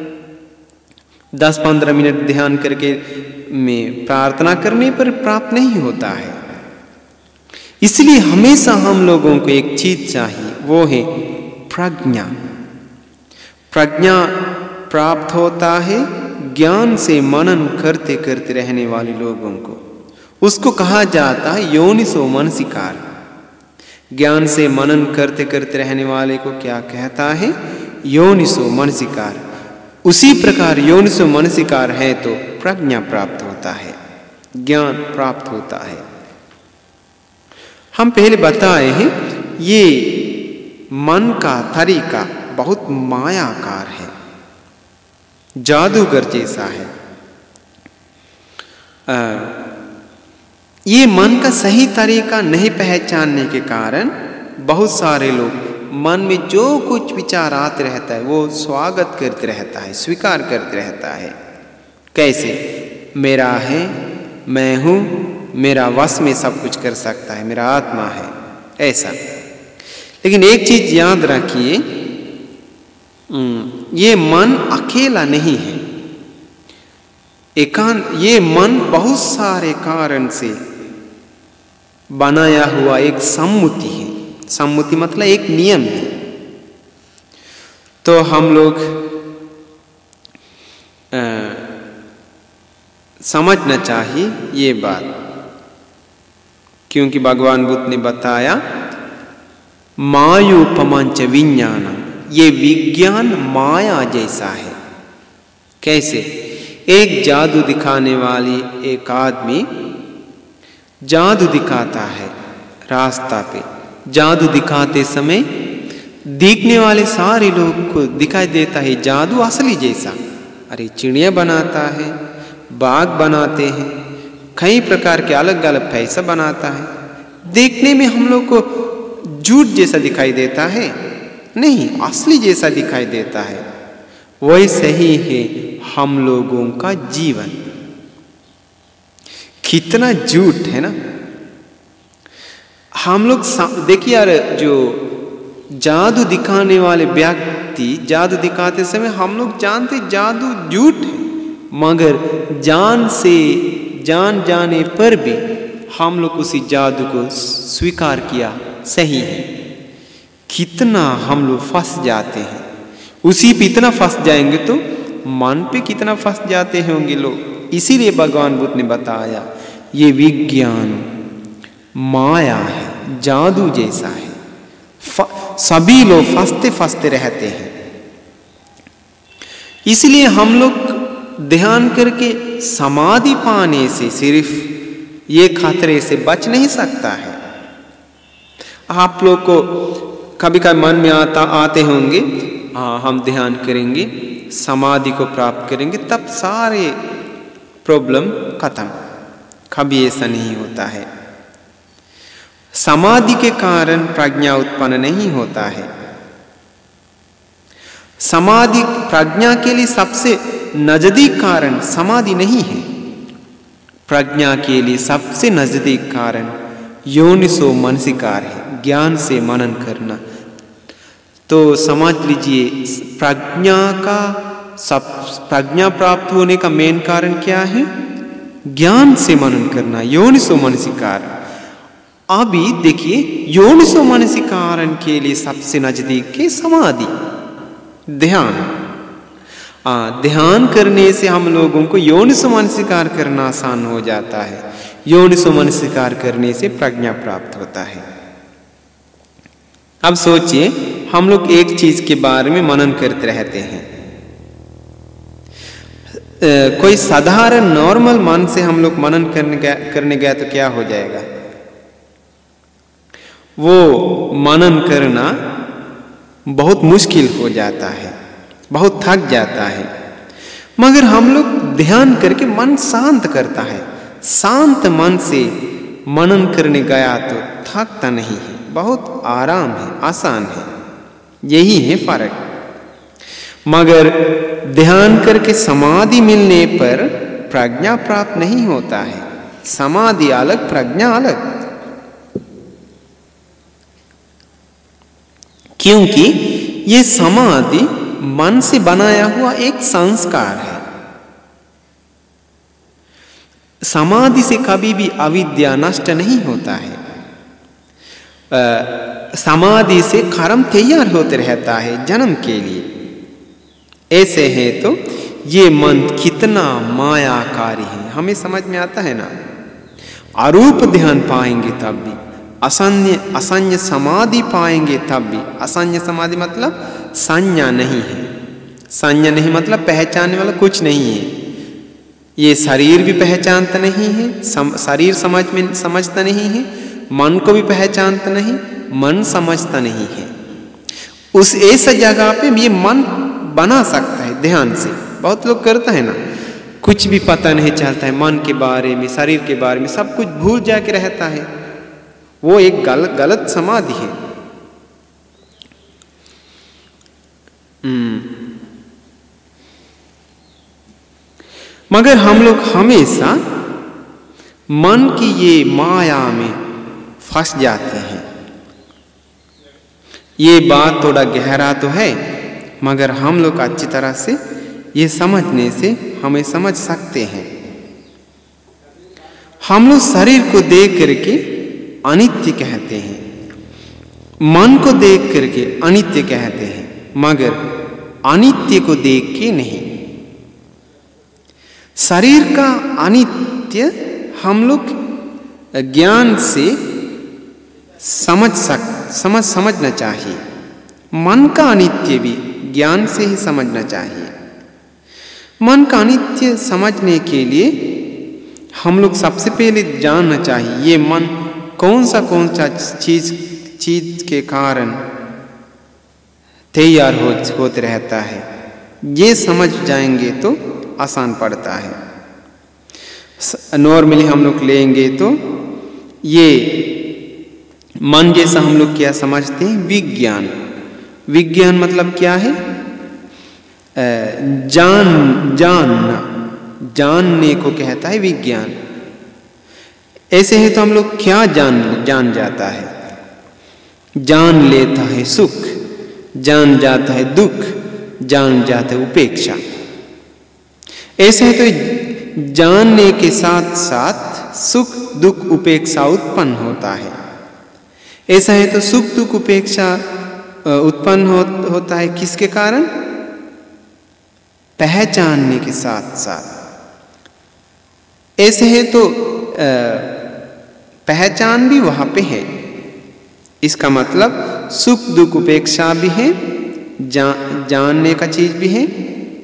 10-15 मिनट ध्यान करके में प्रार्थना करने पर प्राप्त नहीं होता है। इसलिए हमेशा हम लोगों को एक चीज चाहिए, वो है प्रज्ञा। प्रज्ञा प्राप्त होता है ज्ञान से मनन करते करते रहने वाले लोगों को। उसको कहा जाता है योनिसो मनसिकार। ज्ञान से मनन करते करते रहने वाले को क्या कहता है, योनिसो मनसिकार। उसी प्रकार योनिसो मनसिकार है तो प्रज्ञा प्राप्त होता है, ज्ञान प्राप्त होता है। हम पहले बताए हैं ये मन का तरीका बहुत मायाकार है, जादूगर जैसा है। ये मन का सही तरीका नहीं पहचानने के कारण बहुत सारे लोग मन में जो कुछ विचार आते रहता है वो स्वागत करते रहता है, स्वीकार करते रहता है। कैसे, मेरा है, मैं हूँ, मेरा वश में सब कुछ कर सकता है, मेरा आत्मा है, ऐसा। लेकिन एक चीज याद रखिए, ये मन अकेला नहीं है, एकांत। ये मन बहुत सारे कारण से बनाया हुआ एक सम्मुति है। सम्मुति मतलब एक नियम है। तो हम लोग समझना चाहिए ये बात, क्योंकि भगवान बुद्ध ने बताया मायोपमंच विज्ञानम, ये विज्ञान माया जैसा है। कैसे, एक जादू दिखाने वाली एक आदमी जादू दिखाता है रास्ता पे। जादू दिखाते समय दिखने वाले सारे लोग को दिखाई देता है जादू असली जैसा। अरे चिड़िया बनाता है, बाग बनाते हैं, कई प्रकार के अलग अलग पैसा बनाता है। देखने में हम लोग को झूठ जैसा दिखाई देता है, नहीं, असली जैसा दिखाई देता है। वैसे ही है हम लोगों का जीवन, कितना झूठ है ना। हम लोग देखिए यार, जो जादू दिखाने वाले व्यक्ति जादू दिखाते समय हम लोग जानते जादू झूठ है, मगर जान जाने पर भी हम लोग उसी जादू को स्वीकार किया सही है। कितना हम लोग फंस जाते हैं, उसी पे इतना फंस जाएंगे तो मन पे कितना फंस जाते होंगे लोग। इसीलिए भगवान बुद्ध ने बताया ये विज्ञान माया है, जादू जैसा है। सभी लोग फंसते फंसते रहते हैं। इसलिए हम लोग ध्यान करके समाधि पाने से सिर्फ ये खतरे से बच नहीं सकता है। आप लोग को कभी कभी मन में आते होंगे, हाँ हम ध्यान करेंगे, समाधि को प्राप्त करेंगे, तब सारे प्रॉब्लम खत्म। कभी ऐसा नहीं होता है। समाधि के कारण प्रज्ञा उत्पन्न नहीं होता है। समाधि प्रज्ञा के लिए सबसे नजदीक कारण समाधि नहीं है। प्रज्ञा के लिए सबसे नजदीक कारण योनिसो मनसिकार है, ज्ञान से मनन करना। तो समझ लीजिए प्रज्ञा प्राप्त होने का मेन कारण क्या है? ज्ञान से मनन करना, योनिसो मनसिकार। अभी देखिए योनिसो मनसिकार के लिए सबसे नजदीक है समाधि, ध्यान। ध्यान करने से हम लोगों को योनिसो मनसिकार करना आसान हो जाता है। योनिसो मनसिकार करने से प्रज्ञा प्राप्त होता है। अब सोचिए हम लोग एक चीज के बारे में मनन करते रहते हैं। कोई साधारण नॉर्मल मन से हम लोग मनन करने गया तो क्या हो जाएगा? वो मनन करना बहुत मुश्किल हो जाता है, बहुत थक जाता है। मगर हम लोग ध्यान करके मन शांत करता है। शांत मन से मनन करने गया तो थकता नहीं है, बहुत आराम है, आसान है। यही है फर्क। मगर ध्यान करके समाधि मिलने पर प्रज्ञा प्राप्त नहीं होता है। समाधि अलग, प्रज्ञा अलग। क्योंकि ये समाधि मन से बनाया हुआ एक संस्कार है। समाधि से कभी भी अविद्या नष्ट नहीं होता है। समाधि से कर्म तैयार होते रहता है जन्म के लिए। ऐसे है तो ये मन कितना मायाकारी है, हमें समझ में आता है ना। अरूप ध्यान पाएंगे तब भी, असंज्ञ समाधि पाएंगे तब भी। असंज्ञ समाधि मतलब संज्ञा नहीं है। संज्ञा नहीं मतलब पहचानने वाला कुछ नहीं है। ये शरीर भी पहचानता नहीं है, शरीर समझता नहीं है, मन को भी पहचानता नहीं, मन समझता नहीं है। उस ऐसा जगह पे ये मन बना सकता है ध्यान से। बहुत लोग करता है ना, कुछ भी पता नहीं चलता है मन के बारे में, शरीर के बारे में, सब कुछ भूल जाके रहता है। वो एक गलत समाधि है। मगर हम लोग हमेशा मन की ये माया में फंस जाते हैं। ये बात थोड़ा गहरा तो है, मगर हम लोग अच्छी तरह से ये समझने से हमें समझ सकते हैं। हम लोग शरीर को देख करके अनित्य कहते हैं, मन को देख करके अनित्य कहते हैं, मगर अनित्य को देख के नहीं। शरीर का अनित्य हम लोग ज्ञान से समझना चाहिए। मन का अनित्य भी ज्ञान से ही समझना चाहिए। मन का अनित्य समझने के लिए हम लोग सबसे पहले जानना चाहिए ये मन कौन सा चीज के कारण तैयार होते रहता है। ये समझ जाएंगे तो आसान पड़ता है। नॉर्मली हम लोग लेंगे तो ये मन जैसा हम लोग क्या समझते हैं? विज्ञान। विज्ञान मतलब क्या है? जानना, जानने को कहता है विज्ञान। ऐसे है तो हम लोग क्या जान जाता है? जान लेता है सुख, जान जाता है दुख, जान जाता है उपेक्षा। ऐसे है तो जानने के साथ साथ सुख दुख उपेक्षा उत्पन्न होता है। ऐसा है तो सुख दुख उपेक्षा उत्पन्न होता है किसके कारण? पहचानने के साथ साथ। ऐसे है तो पहचान भी वहां पे है। इसका मतलब सुख दुख उपेक्षा भी है, जानने का चीज भी है।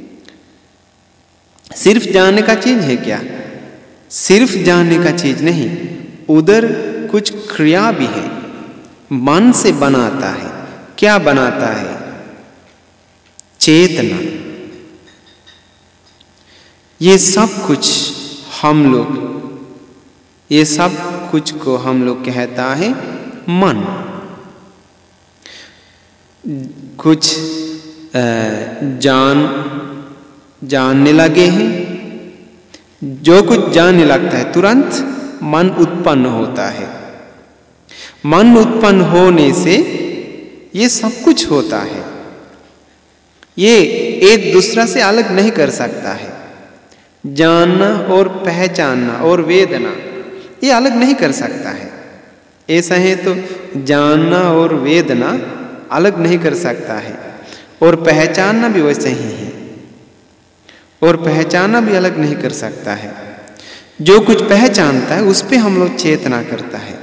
सिर्फ जानने का चीज है क्या? सिर्फ जानने का चीज नहीं, उधर कुछ क्रिया भी है। मन से बनाता है। क्या बनाता है? चेतना। ये सब कुछ हम लोग, ये सब कुछ को हम लोग कहता है मन। कुछ जानने लगे हैं। जो कुछ जानने लगता है तुरंत मन उत्पन्न होता है। मन उत्पन्न होने से ये सब कुछ होता है। ये एक दूसरा से अलग नहीं कर सकता है। जानना और पहचानना और वेदना ये अलग नहीं कर सकता है। ऐसा है तो जानना और वेदना अलग नहीं कर सकता है, और पहचानना भी वैसे ही है, और पहचानना भी अलग नहीं कर सकता है। जो कुछ पहचानता है उस पे हम लोग चेतना करता है।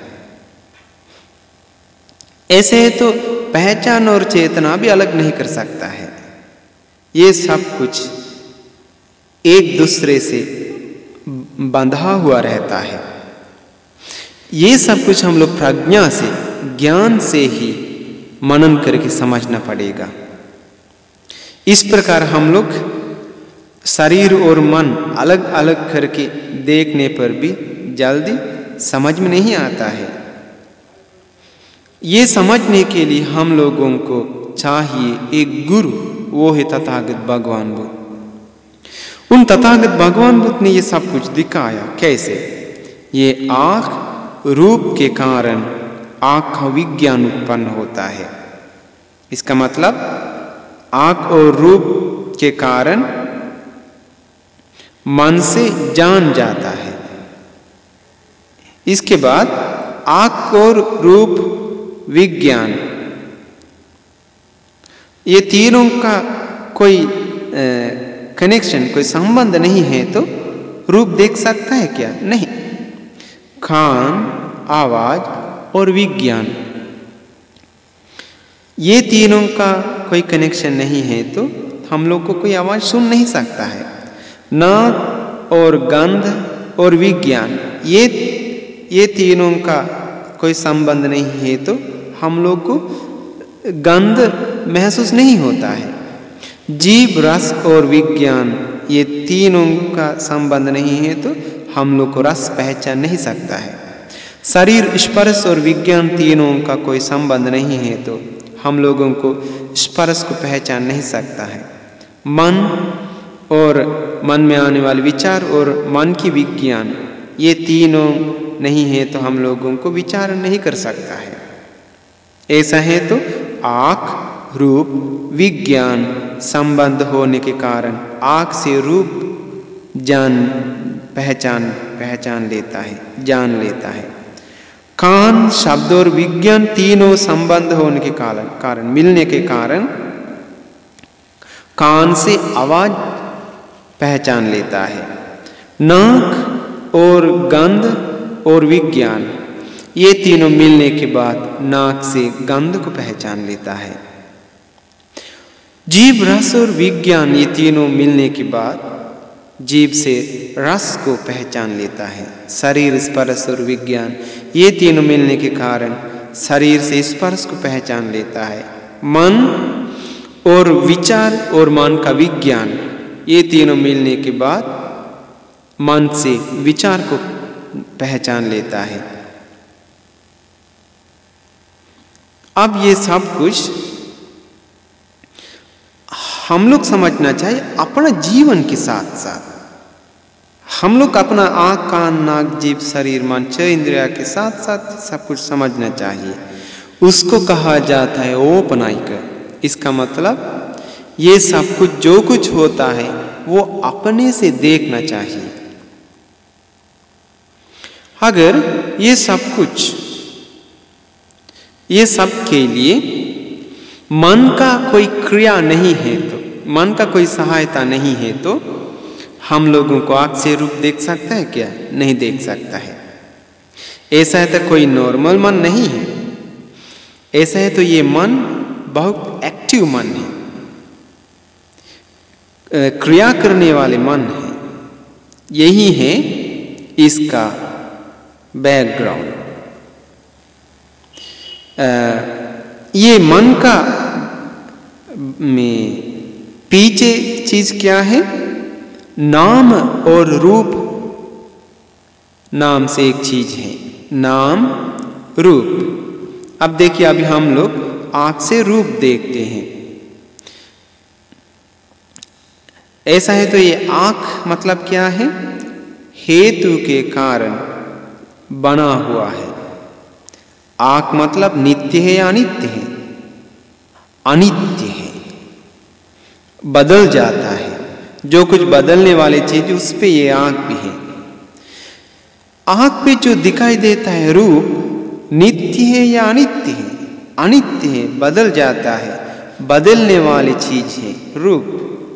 ऐसे है तो पहचान और चेतना भी अलग नहीं कर सकता है। ये सब कुछ एक दूसरे से बंधा हुआ रहता है। ये सब कुछ हम लोग प्रज्ञा से, ज्ञान से ही मनन करके समझना पड़ेगा। इस प्रकार हम लोग शरीर और मन अलग अलग करके देखने पर भी जल्दी समझ में नहीं आता है। ये समझने के लिए हम लोगों को चाहिए एक गुरु, वो है तथागत भगवान बुद्ध। उन तथागत भगवान बुद्ध ने ये सब कुछ दिखाया। कैसे? ये आँख रूप के कारण आँख का विज्ञान उत्पन्न होता है। इसका मतलब आँख और रूप के कारण मन से जान जाता है। इसके बाद आँख और रूप विज्ञान, ये तीनों का कोई कनेक्शन, कोई संबंध नहीं है तो रूप देख सकता है क्या? नहीं। कान, आवाज और विज्ञान, ये तीनों का कोई कनेक्शन नहीं है तो हम लोग को कोई आवाज सुन नहीं सकता है। नाक और गंध और विज्ञान, ये तीनों का कोई संबंध नहीं है तो हम लोग को गंध महसूस नहीं होता है। जीभ, रस और विज्ञान, ये तीनों का संबंध नहीं है तो हम लोग को रस पहचान नहीं सकता है। शरीर, स्पर्श और विज्ञान, तीनों का कोई संबंध नहीं है तो हम लोगों को स्पर्श को पहचान नहीं सकता है। मन और मन में आने वाले विचार और मन की विज्ञान, ये तीनों नहीं है तो हम लोगों को विचार नहीं कर सकता है। ऐसा है तो आँख रूप विज्ञान संबंध होने के कारण आँख से रूप पहचान लेता है, जान लेता है। कान, शब्द और विज्ञान तीनों संबंध होने के कारण मिलने के कारण कान से आवाज पहचान लेता है। नाक और गंध और विज्ञान, ये तीनों मिलने के बाद नाक से गंध को पहचान लेता है। जीभ, रस और विज्ञान, ये तीनों मिलने के बाद जीभ से रस को पहचान लेता है। शरीर, स्पर्श और विज्ञान, ये तीनों मिलने के कारण शरीर से स्पर्श को पहचान लेता है। मन और विचार और मन का विज्ञान, ये तीनों मिलने के बाद मन से विचार को पहचान लेता है। अब ये सब कुछ हम लोग समझना चाहिए अपना जीवन के साथ साथ। हम लोग अपना आँख, कान, नाक, जीभ, शरीर, मन, छह इंद्रिया के साथ साथ सब कुछ समझना चाहिए। उसको कहा जाता है ओपनायक। इसका मतलब ये सब कुछ जो कुछ होता है वो अपने से देखना चाहिए। अगर ये सब के लिए मन का कोई क्रिया नहीं है, तो मन का कोई सहायता नहीं है, तो हम लोगों को आँख से रूप देख सकता है क्या? नहीं देख सकता है। ऐसा है तो कोई नॉर्मल मन नहीं है। ऐसा है तो ये मन बहुत एक्टिव मन है, क्रिया करने वाले मन है। यही है इसका बैकग्राउंड। ये मन का में पीछे चीज क्या है? नाम और रूप। नाम से एक चीज है, नाम, रूप। अब देखिए, अभी हम लोग आंख से रूप देखते हैं। ऐसा है तो ये आंख मतलब क्या है? हेतु के कारण बना हुआ है। आंख मतलब नित्य है या अनित्य है? अनित्य है, बदल जाता है। जो कुछ बदलने वाली चीज उस पे ये आंख भी है। आंख पे जो दिखाई देता है रूप, नित्य है या अनित्य है? अनित्य है, बदल जाता है, बदलने वाली चीज है रूप।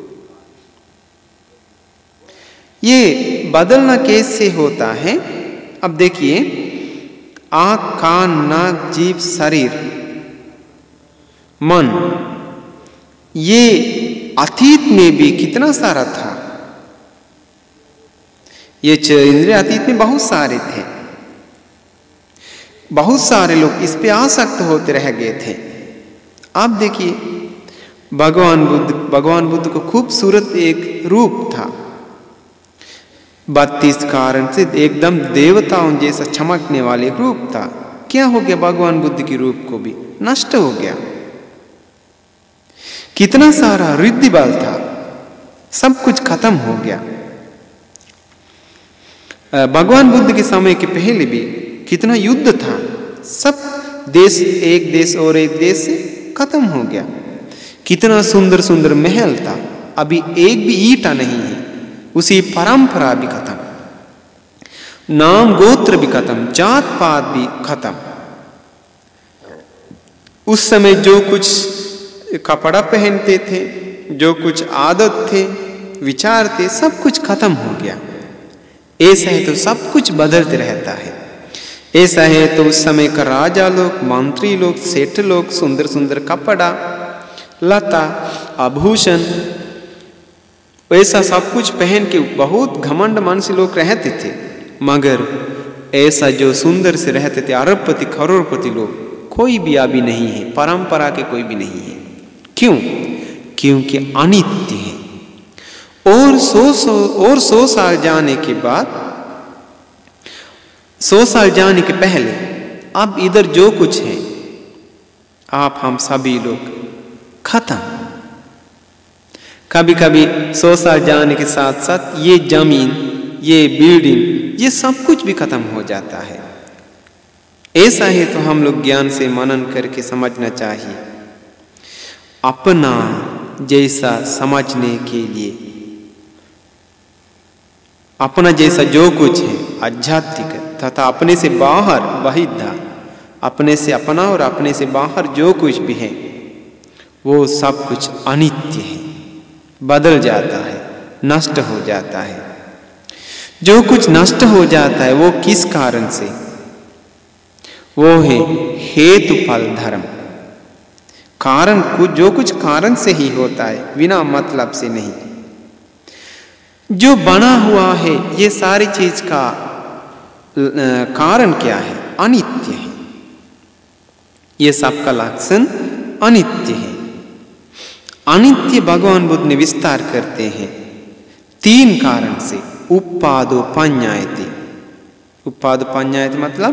ये बदलना कैसे होता है? अब देखिए, आंख, कान, नाक, जीभ, शरीर, मन, ये अतीत में भी कितना सारा था। ये इंद्रिय अतीत में बहुत सारे थे। बहुत सारे लोग इस पे आसक्त होते रह गए थे। आप देखिए, भगवान बुद्ध को खूबसूरत एक रूप था। 32 कारण से एकदम देवताओं जैसा चमकने वाले रूप था। क्या हो गया भगवान बुद्ध के रूप को भी? नष्ट हो गया। कितना सारा रिद्धि बल था, सब कुछ खत्म हो गया। भगवान बुद्ध के समय के पहले भी कितना युद्ध था, सब देश, एक देश और एक देश से खत्म हो गया। कितना सुंदर सुंदर महल था, अभी एक भी ईंटा नहीं है। उसी परंपरा भी खत्म, नाम गोत्र भी खत्म, जात पात भी खत्म। उस समय जो कुछ कपड़ा पहनते थे, जो कुछ आदत थे, विचार थे, सब कुछ खत्म हो गया। ऐसा है तो सब कुछ बदलते रहता है। ऐसा है तो उस समय का राजा लोग, मंत्री लोग, सेठ लोग सुंदर सुंदर कपड़ा, लता, आभूषण, ऐसा सब कुछ पहन के बहुत घमंड मन से लोग रहते थे। मगर ऐसा जो सुंदर से रहते थे अरबपति, करोड़पति लोग, कोई भी अभी नहीं है। परंपरा के कोई भी नहीं है। क्यों? क्योंकि अनित्य है। और 100 साल जाने के बाद, 100 साल जाने के पहले, अब इधर जो कुछ है, आप हम सभी लोग खत्म। कभी कभी 100 साल जाने के साथ साथ ये जमीन, ये बिल्डिंग, ये सब कुछ भी खत्म हो जाता है। ऐसा है तो हम लोग ज्ञान से मनन करके समझना चाहिए। अपना जैसा समझने के लिए, अपना जैसा जो कुछ है आध्यात्मिक तथा अपने से बाहर बहिद्धा, अपने से अपना और अपने से बाहर जो कुछ भी है वो सब कुछ अनित्य है, बदल जाता है, नष्ट हो जाता है। जो कुछ नष्ट हो जाता है वो किस कारण से? वो है हेतु फल धर्म। कारण कुछ, जो कुछ कारण से ही होता है, बिना मतलब से नहीं। जो बना हुआ है ये सारी चीज का कारण क्या है? अनित्य है। ये सबका लक्षण अनित्य है। अनित्य भगवान बुद्ध ने विस्तार करते हैं 3 कारण से। उपादोपඤ्ඤायति। उपादोपඤ्ඤायति मतलब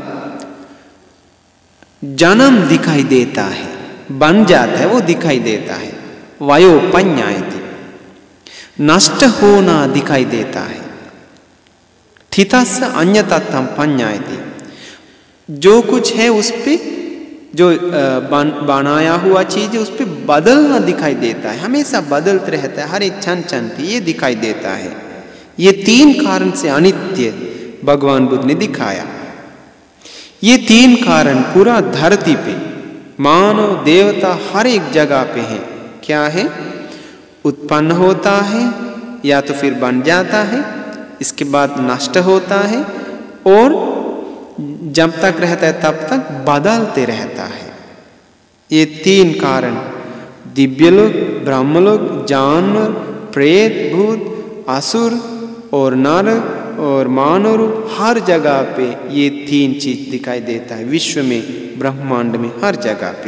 जन्म दिखाई देता है, बन जाता है, वो दिखाई देता है। वयोपඤ्ඤायति नष्ट होना दिखाई देता है। ठितस्य अन्यतत्थं पඤ्ඤायति जो कुछ है उस पे, जो बनाया हुआ चीज है उस पे बदलना दिखाई देता है, हमेशा बदलते रहता है, हर एक क्षण क्षण पे ये दिखाई देता है। ये तीन कारण से अनित्य भगवान बुद्ध ने दिखाया। ये तीन कारण पूरा धरती पे मानव देवता हर एक जगह पे है। क्या है? उत्पन्न होता है या तो फिर बन जाता है, इसके बाद नष्ट होता है, और जब तक रहता है तब तक बदलते रहता है। ये तीन कारण दिव्यलोक, ब्रह्मलोक, जानवर, प्रेत, भूत, असुर और नर और मानव रूप, हर जगह पे ये तीन चीज दिखाई देता है। विश्व में, ब्रह्मांड में, हर जगह पे।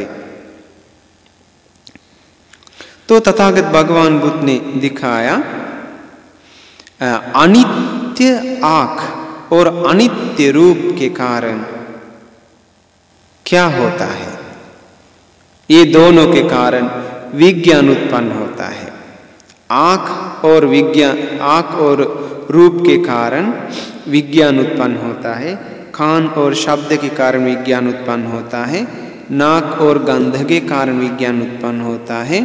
तो तथागत भगवान बुद्ध ने दिखाया अनित्य आँख और अनित्य रूप के कारण क्या होता है। ये दोनों के कारण विज्ञान उत्पन्न होता है। आँख और विज्ञान, आँख और रूप के कारण विज्ञान उत्पन्न होता है। कान और शब्द के कारण विज्ञान उत्पन्न होता है। नाक और गंध के कारण विज्ञान उत्पन्न होता है।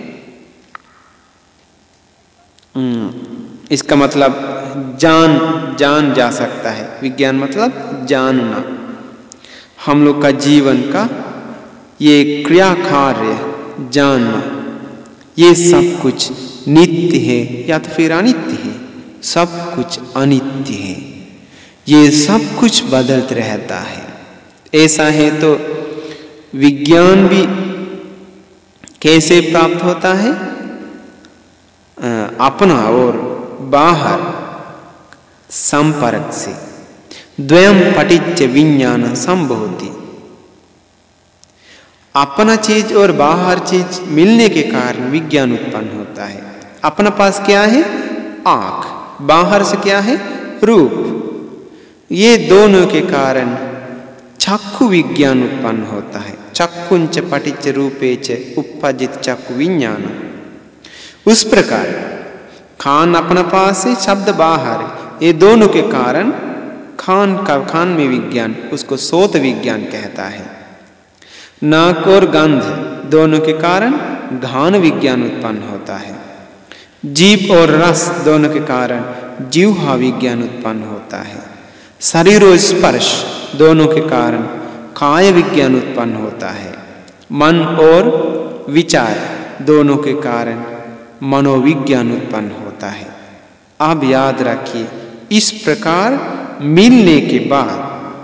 इसका मतलब जान जा सकता है। विज्ञान मतलब जानना। हम लोग का जीवन का ये क्रिया कार्य जानना, ये सब कुछ नित्य है या तो फिर अनित्य है। सब कुछ अनित्य है, ये सब कुछ बदलते रहता है। ऐसा है तो विज्ञान भी कैसे प्राप्त होता है? अपना और बाहर संपर्क से। द्वयं पटिच्च विज्ञान संभवति। अपना चीज और बाहर चीज मिलने के कारण विज्ञान उत्पन्न होता है। अपना पास क्या है? आँख। बाहर से क्या है? रूप। ये दोनों के कारण चक्षु विज्ञान उत्पन्न होता है। चक्षुंच पटिच्च रूपेच उपपजित चक्षु विज्ञान। उस प्रकार खान अपना पास है, शब्द बाहर है, ये दोनों के कारण खान में विज्ञान, उसको सोत विज्ञान कहता है। नाक और गंध दोनों के कारण घ्राण विज्ञान उत्पन्न होता है। जीभ और रस दोनों के कारण जिह्वा विज्ञान उत्पन्न होता है। शरीर और स्पर्श दोनों के कारण काय विज्ञान उत्पन्न होता है। मन और विचार दोनों के कारण मनोविज्ञान उत्पन्न होता है। अब याद रखिए, इस प्रकार मिलने के बाद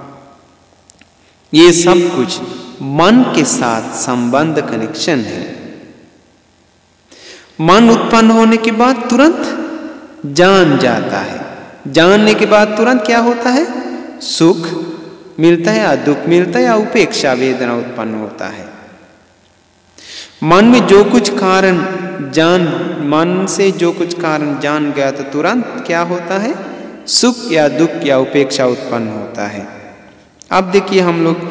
ये सब कुछ मन के साथ संबंध कनेक्शन है। मन उत्पन्न होने के बाद तुरंत जान जाता है। जानने के बाद तुरंत क्या होता है? सुख मिलता है या दुख मिलता है या उपेक्षा वेदना उत्पन्न होता है। मन में जो कुछ कारण मन से जो कुछ कारण जान गया तो तुरंत क्या होता है? सुख या दुख या उपेक्षा उत्पन्न होता है। अब देखिए हम लोग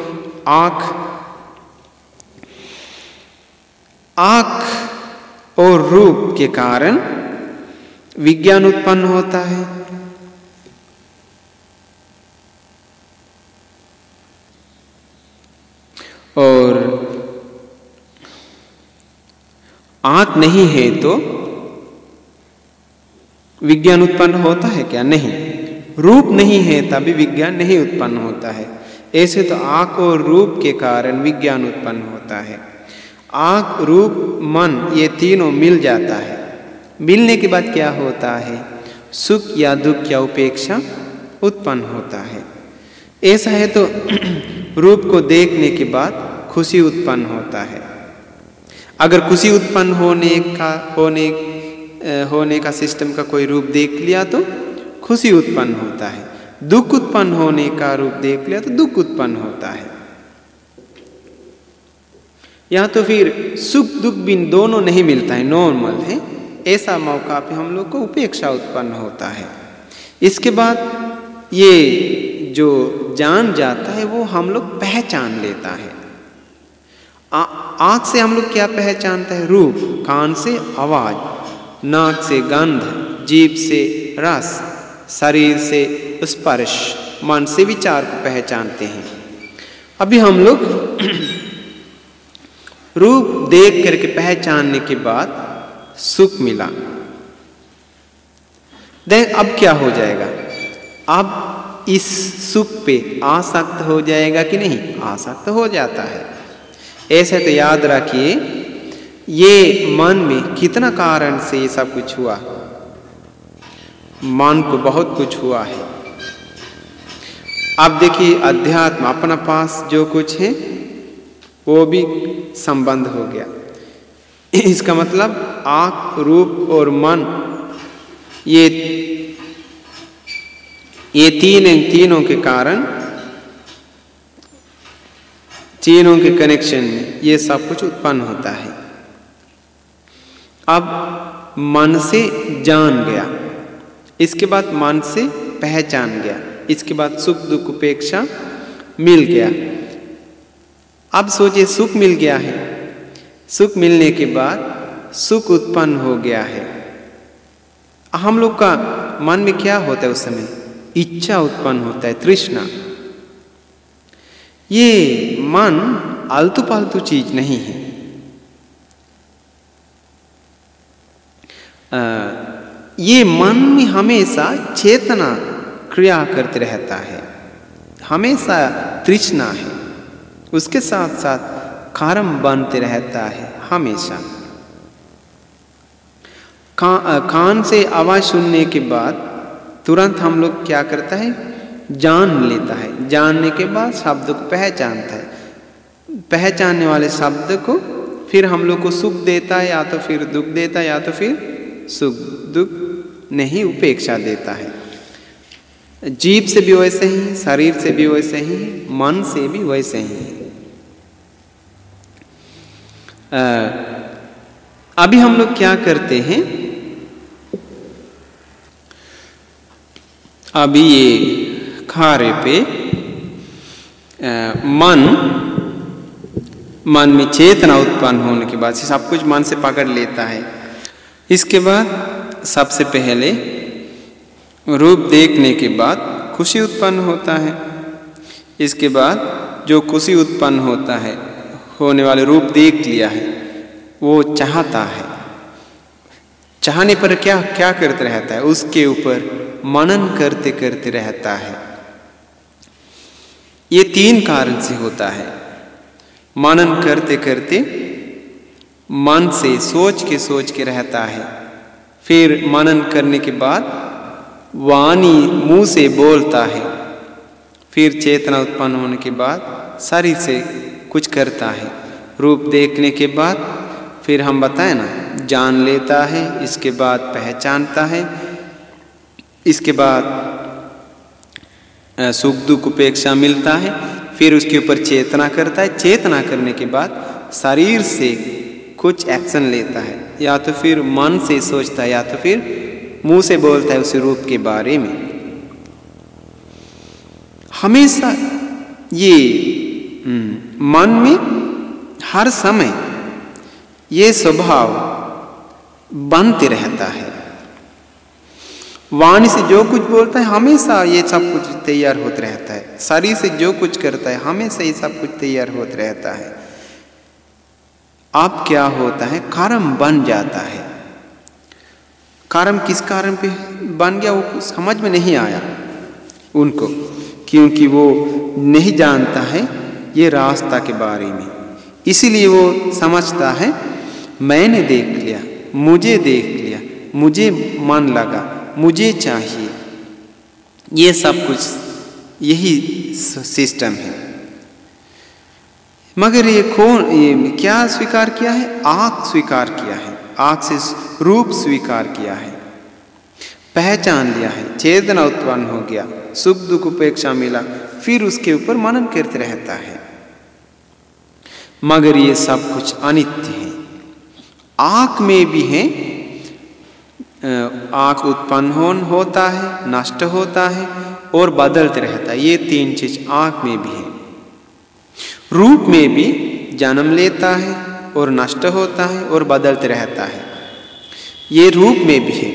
आँख और रूप के कारण विज्ञान उत्पन्न होता है। और आँख नहीं है तो विज्ञान उत्पन्न होता है क्या? नहीं। रूप नहीं है तभी विज्ञान नहीं उत्पन्न होता है। ऐसे तो आँख और रूप के कारण विज्ञान उत्पन्न होता है। आँख, रूप, मन ये तीनों मिल जाता है। मिलने के बाद क्या होता है? सुख या दुख या उपेक्षा उत्पन्न होता है। ऐसा है तो रूप को देखने के बाद खुशी उत्पन्न होता है। अगर खुशी उत्पन्न होने का सिस्टम का कोई रूप देख लिया तो खुशी उत्पन्न होता है। दुख उत्पन्न होने का रूप देख लिया तो दुख उत्पन्न होता है। या तो फिर सुख दुख भी दोनों नहीं मिलता है, नॉर्मल है, ऐसा मौका पे हम लोग को उपेक्षा उत्पन्न होता है। इसके बाद ये जो जान जाता है वो हम लोग पहचान लेता है। आँख से हम लोग क्या पहचानता है? रूप, कान से आवाज, नाक से गंध, जीभ से रस, शरीर से स्पर्श, मन से विचार को पहचानते हैं। अभी हम लोग रूप देख करके पहचानने के बाद सुख मिला, देख अब क्या हो जाएगा? अब इस सुख पे आसक्त हो जाएगा कि नहीं? आसक्त हो जाता है। ऐसे तो याद रखिए, ये मन में कितना कारण से ये सब कुछ हुआ। मन को बहुत कुछ हुआ है। अब देखिए अध्यात्म अपना पास जो कुछ है वो भी संबंध हो गया। इसका मतलब आँख, रूप और मन ये तीनों के कारण, तीनों के कनेक्शन में ये सब कुछ उत्पन्न होता है। अब मन से जान गया, इसके बाद मन से पहचान गया, इसके बाद सुख दुख उपेक्षा मिल गया। अब सोचिए सुख मिल गया है, सुख मिलने के बाद सुख उत्पन्न हो गया है। हम लोग का मन में क्या होता है उस समय? इच्छा उत्पन्न होता है, तृष्णा। ये मन आलतू पालतू चीज नहीं है। ये मन में हमेशा चेतना क्रिया करते रहता है, हमेशा तृष्णा है, उसके साथ साथ कारण बनते रहता है हमेशा। कान से आवाज सुनने के बाद तुरंत हम लोग क्या करता है? जान लेता है। जानने के बाद शब्द को पहचानता है। पहचानने वाले शब्द को फिर हम लोग को सुख देता है, या तो फिर दुख देता है, या तो फिर सुख दुख नहीं उपेक्षा देता है। जीभ से भी वैसे ही, शरीर से भी वैसे ही, मन से भी वैसे ही। अभी हम लोग क्या करते हैं? अभी ये खारे पे मन में चेतना उत्पन्न होने के बाद सब कुछ मन से पकड़ लेता है। इसके बाद सबसे पहले रूप देखने के बाद खुशी उत्पन्न होता है। इसके बाद जो खुशी उत्पन्न होता है, होने वाले रूप देख लिया है, वो चाहता है। चाहने पर क्या क्या करते रहता है? उसके ऊपर मनन करते करते रहता है। ये तीन कारण से होता है। मनन करते करते मन से सोच के रहता है। फिर मनन करने के बाद वाणी मुंह से बोलता है। फिर चेतना उत्पन्न होने के बाद शरीर से कुछ करता है। रूप देखने के बाद फिर हम बताएं ना, जान लेता है, इसके बाद पहचानता है, इसके बाद सुख दुख उपेक्षा मिलता है, फिर उसके ऊपर चेतना करता है। चेतना करने के बाद शरीर से कुछ एक्शन लेता है, या तो फिर मन से सोचता है, या तो फिर मुंह से बोलता है उस रूप के बारे में। हमेशा ये मन में हर समय ये स्वभाव बनते रहता है। वाणी से जो कुछ बोलता है हमेशा ये सब कुछ तैयार होता रहता है। शरीर से जो कुछ करता है हमेशा ये सब कुछ तैयार होता रहता है। अब क्या होता है? कर्म बन जाता है। कर्म किस कारण पे बन गया वो समझ में नहीं आया उनको, क्योंकि वो नहीं जानता है ये रास्ता के बारे में। इसीलिए वो समझता है मैंने देख लिया, मुझे देख लिया, मुझे मन लगा, मुझे चाहिए। ये सब कुछ यही सिस्टम है। मगर ये क्या स्वीकार किया है? आँख स्वीकार किया है। आँख से रूप स्वीकार किया है, पहचान लिया है, चेतना उत्पन्न हो गया, सुख दुख उपेक्षा मिला, फिर उसके ऊपर मनन करते रहता है। मगर ये सब कुछ अनित्य है। आँख में भी है, आँख उत्पन्न होता है, नष्ट होता है और बदलते रहता है। ये तीन चीज आँख में भी है। रूप में भी जन्म लेता है और नष्ट होता है और बदलते रहता है, ये रूप में भी है।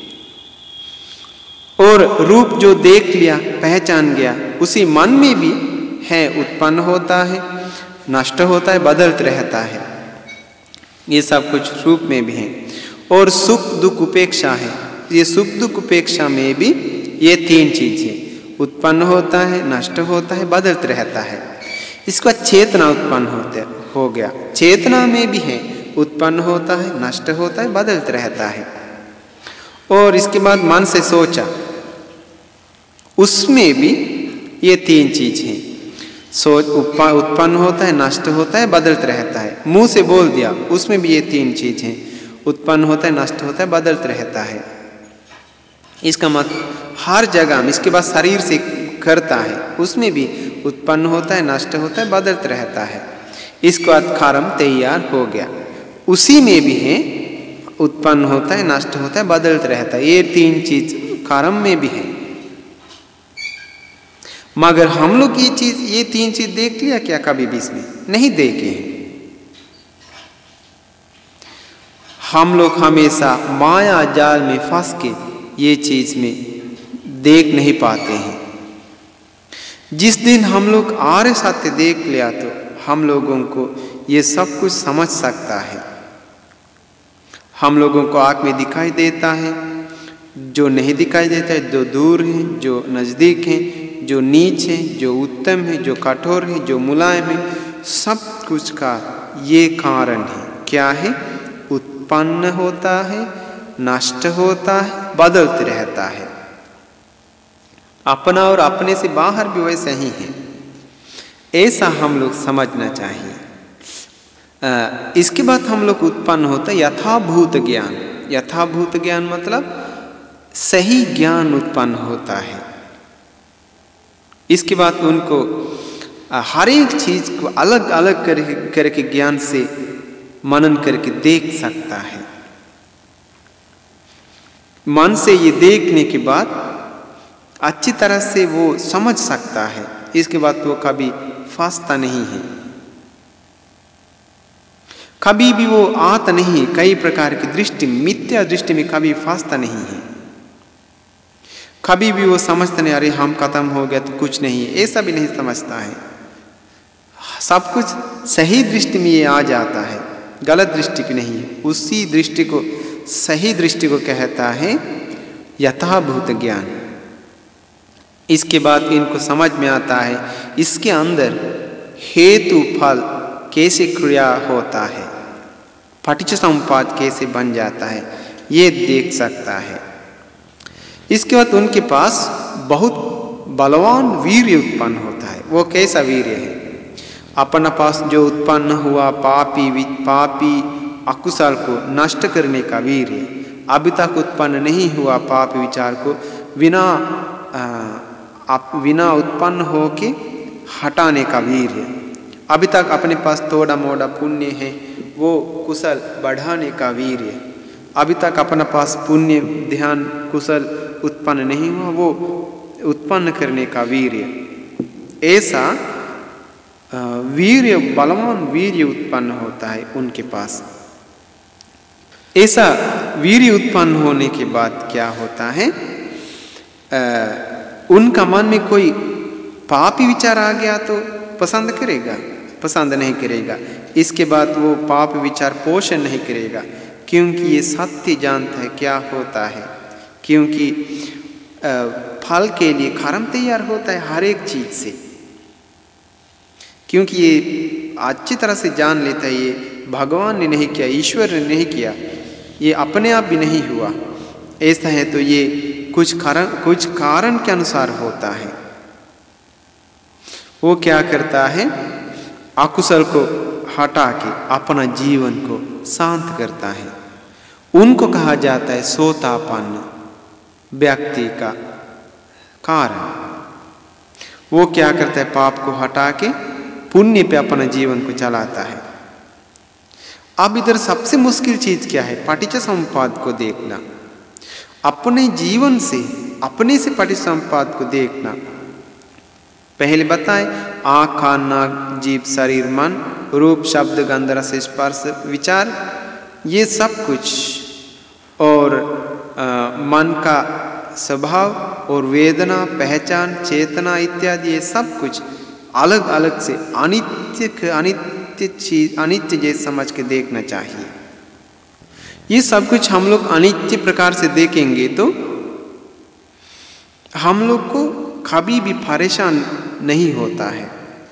और रूप जो देख लिया, पहचान गया, उसी मन में भी है, उत्पन्न होता है, नष्ट होता है, बदलते रहता है। ये सब कुछ रूप में भी है। और सुख दुख उपेक्षा है, ये सुख दुख उपेक्षा में भी ये तीन चीज है, उत्पन्न होता है, नष्ट होता है, बदलते रहता है। इसका चेतना उत्पन्न हो गया, चेतना में भी है, उत्पन्न होता है, नष्ट होता है, बदलते रहता है। और इसके बाद मन से सोचा, उसमें भी ये तीन चीज है, सोच उत्पन्न होता है, नष्ट होता है, बदलते रहता है। मुंह से बोल दिया, उसमें भी ये तीन चीज है, उत्पन्न होता है, नष्ट होता है, बदलते रहता है। इसका मतलब हर जगह में, इसके बाद शरीर से करता है, उसमें भी उत्पन्न होता है, नष्ट होता है, बदलते रहता है। इसके बाद कर्म तैयार हो गया, उसी में भी है, उत्पन्न होता है, नष्ट होता है, बदलते रहता है। ये तीन चीज कर्म में भी है। मगर हम लोग ये तीन चीज देख लिया क्या कभी भी? इसमें नहीं देखे हैं। हम लोग हमेशा माया जाल में फंस के ये चीज में देख नहीं पाते हैं। जिस दिन हम लोग आर्य सत्य देख लिया तो हम लोगों को ये सब कुछ समझ सकता है। हम लोगों को आँख में दिखाई देता है, जो नहीं दिखाई देता है, जो दूर है, जो नजदीक है, जो नीच है, जो उत्तम है, जो कठोर है, जो मुलायम है, सब कुछ का ये कारण है। क्या है? उत्पन्न होता है, नष्ट होता है, बदलते रहता है। अपना और अपने से बाहर भी वैसे ही है, ऐसा हम लोग समझना चाहिए। इसके बाद हम लोग उत्पन्न होता है यथाभूत ज्ञान। यथाभूत ज्ञान मतलब सही ज्ञान उत्पन्न होता है। इसके बाद उनको हर एक चीज को अलग अलग करके ज्ञान से मनन करके देख सकता है। मन से ये देखने के बाद अच्छी तरह से वो समझ सकता है। इसके बाद वो कभी फंसता नहीं है, कभी भी वो आता नहीं, कई प्रकार की दृष्टि, मिथ्या दृष्टि में कभी फंसता नहीं है। कभी भी वो समझता नहीं, अरे हम खत्म हो गया तो कुछ नहीं, ऐसा भी नहीं समझता है। सब कुछ सही दृष्टि में ये आ जाता है, गलत दृष्टि की नहीं है। उसी दृष्टि को, सही दृष्टि को कहता है यथाभूत ज्ञान। इसके बाद इनको समझ में आता है इसके अंदर हेतु फल कैसे क्रिया होता है, पटिच्चसमुप्पाद कैसे बन जाता है, ये देख सकता है। इसके बाद उनके पास बहुत बलवान वीर्य उत्पन्न होता है। वो कैसा वीर्य है? अपना पास जो उत्पन्न हुआ पापी अकुशल को नष्ट करने का वीर्य, अभी तक उत्पन्न नहीं हुआ पाप विचार को बिना उत्पन्न होके हटाने का वीर्य, अभी तक अपने पास थोड़ा मोड़ा पुण्य है वो कुशल बढ़ाने का वीर्य, अभी तक अपने पास पुण्य ध्यान कुशल उत्पन्न नहीं हुआ वो उत्पन्न करने का वीर्य, ऐसा वीर्य, बलवान वीर्य उत्पन्न होता है उनके पास। ऐसा वीर्य उत्पन्न होने के बाद क्या होता है, उनका मन में कोई पापी विचार आ गया तो पसंद करेगा? पसंद नहीं करेगा। इसके बाद वो पाप विचार पोषण नहीं करेगा, क्योंकि ये सत्य जानता है क्या होता है। क्योंकि फल के लिए कर्म तैयार होता है हर एक चीज से, क्योंकि ये अच्छी तरह से जान लेता है ये भगवान ने नहीं किया, ईश्वर ने नहीं किया, ये अपने आप भी नहीं हुआ। ऐसा है तो ये कुछ कारण के अनुसार होता है। वो क्या करता है, अकुशल को हटा के अपना जीवन को शांत करता है। उनको कहा जाता है सोतापन्न व्यक्ति का कारण। वो क्या करता है, पाप को हटा के पुण्य पे अपना जीवन को चलाता है। अब इधर सबसे मुश्किल चीज क्या है, पटिच्चसमुप्पाद को देखना। अपने जीवन से, अपने से पटिसमुप्पाद को देखना। पहले बताए आँख, कान, नाक, जीभ, शरीर, मन, रूप, शब्द, गंध, रस, स्पर्श, विचार, ये सब कुछ, और मन का स्वभाव और वेदना, पहचान, चेतना इत्यादि, ये सब कुछ अलग अलग से अनित्य चीज, अनित्य जैसे समझ के देखना चाहिए। ये सब कुछ हम लोग अनित्य प्रकार से देखेंगे तो हम लोग को कभी भी परेशान नहीं होता है,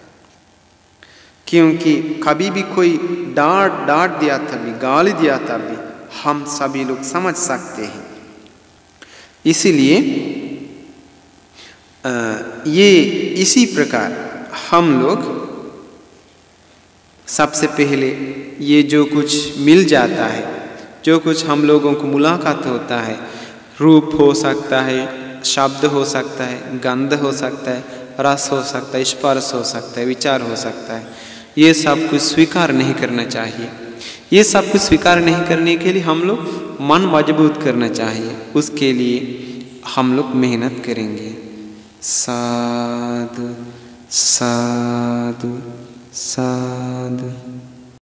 क्योंकि कभी भी कोई डांट दिया तभी, गाली दिया तभी हम सभी लोग समझ सकते हैं। इसीलिए ये इसी प्रकार हम लोग सबसे पहले ये जो कुछ मिल जाता है, जो कुछ हम लोगों को मुलाकात होता है, रूप हो सकता है, शब्द हो सकता है, गंध हो सकता है, रस हो सकता है, स्पर्श हो सकता है, विचार हो सकता है, ये सब कुछ स्वीकार नहीं करना चाहिए। ये सब कुछ स्वीकार नहीं करने के लिए हम लोग मन मजबूत करना चाहिए। उसके लिए हम लोग मेहनत करेंगे। साधु साधु साधु।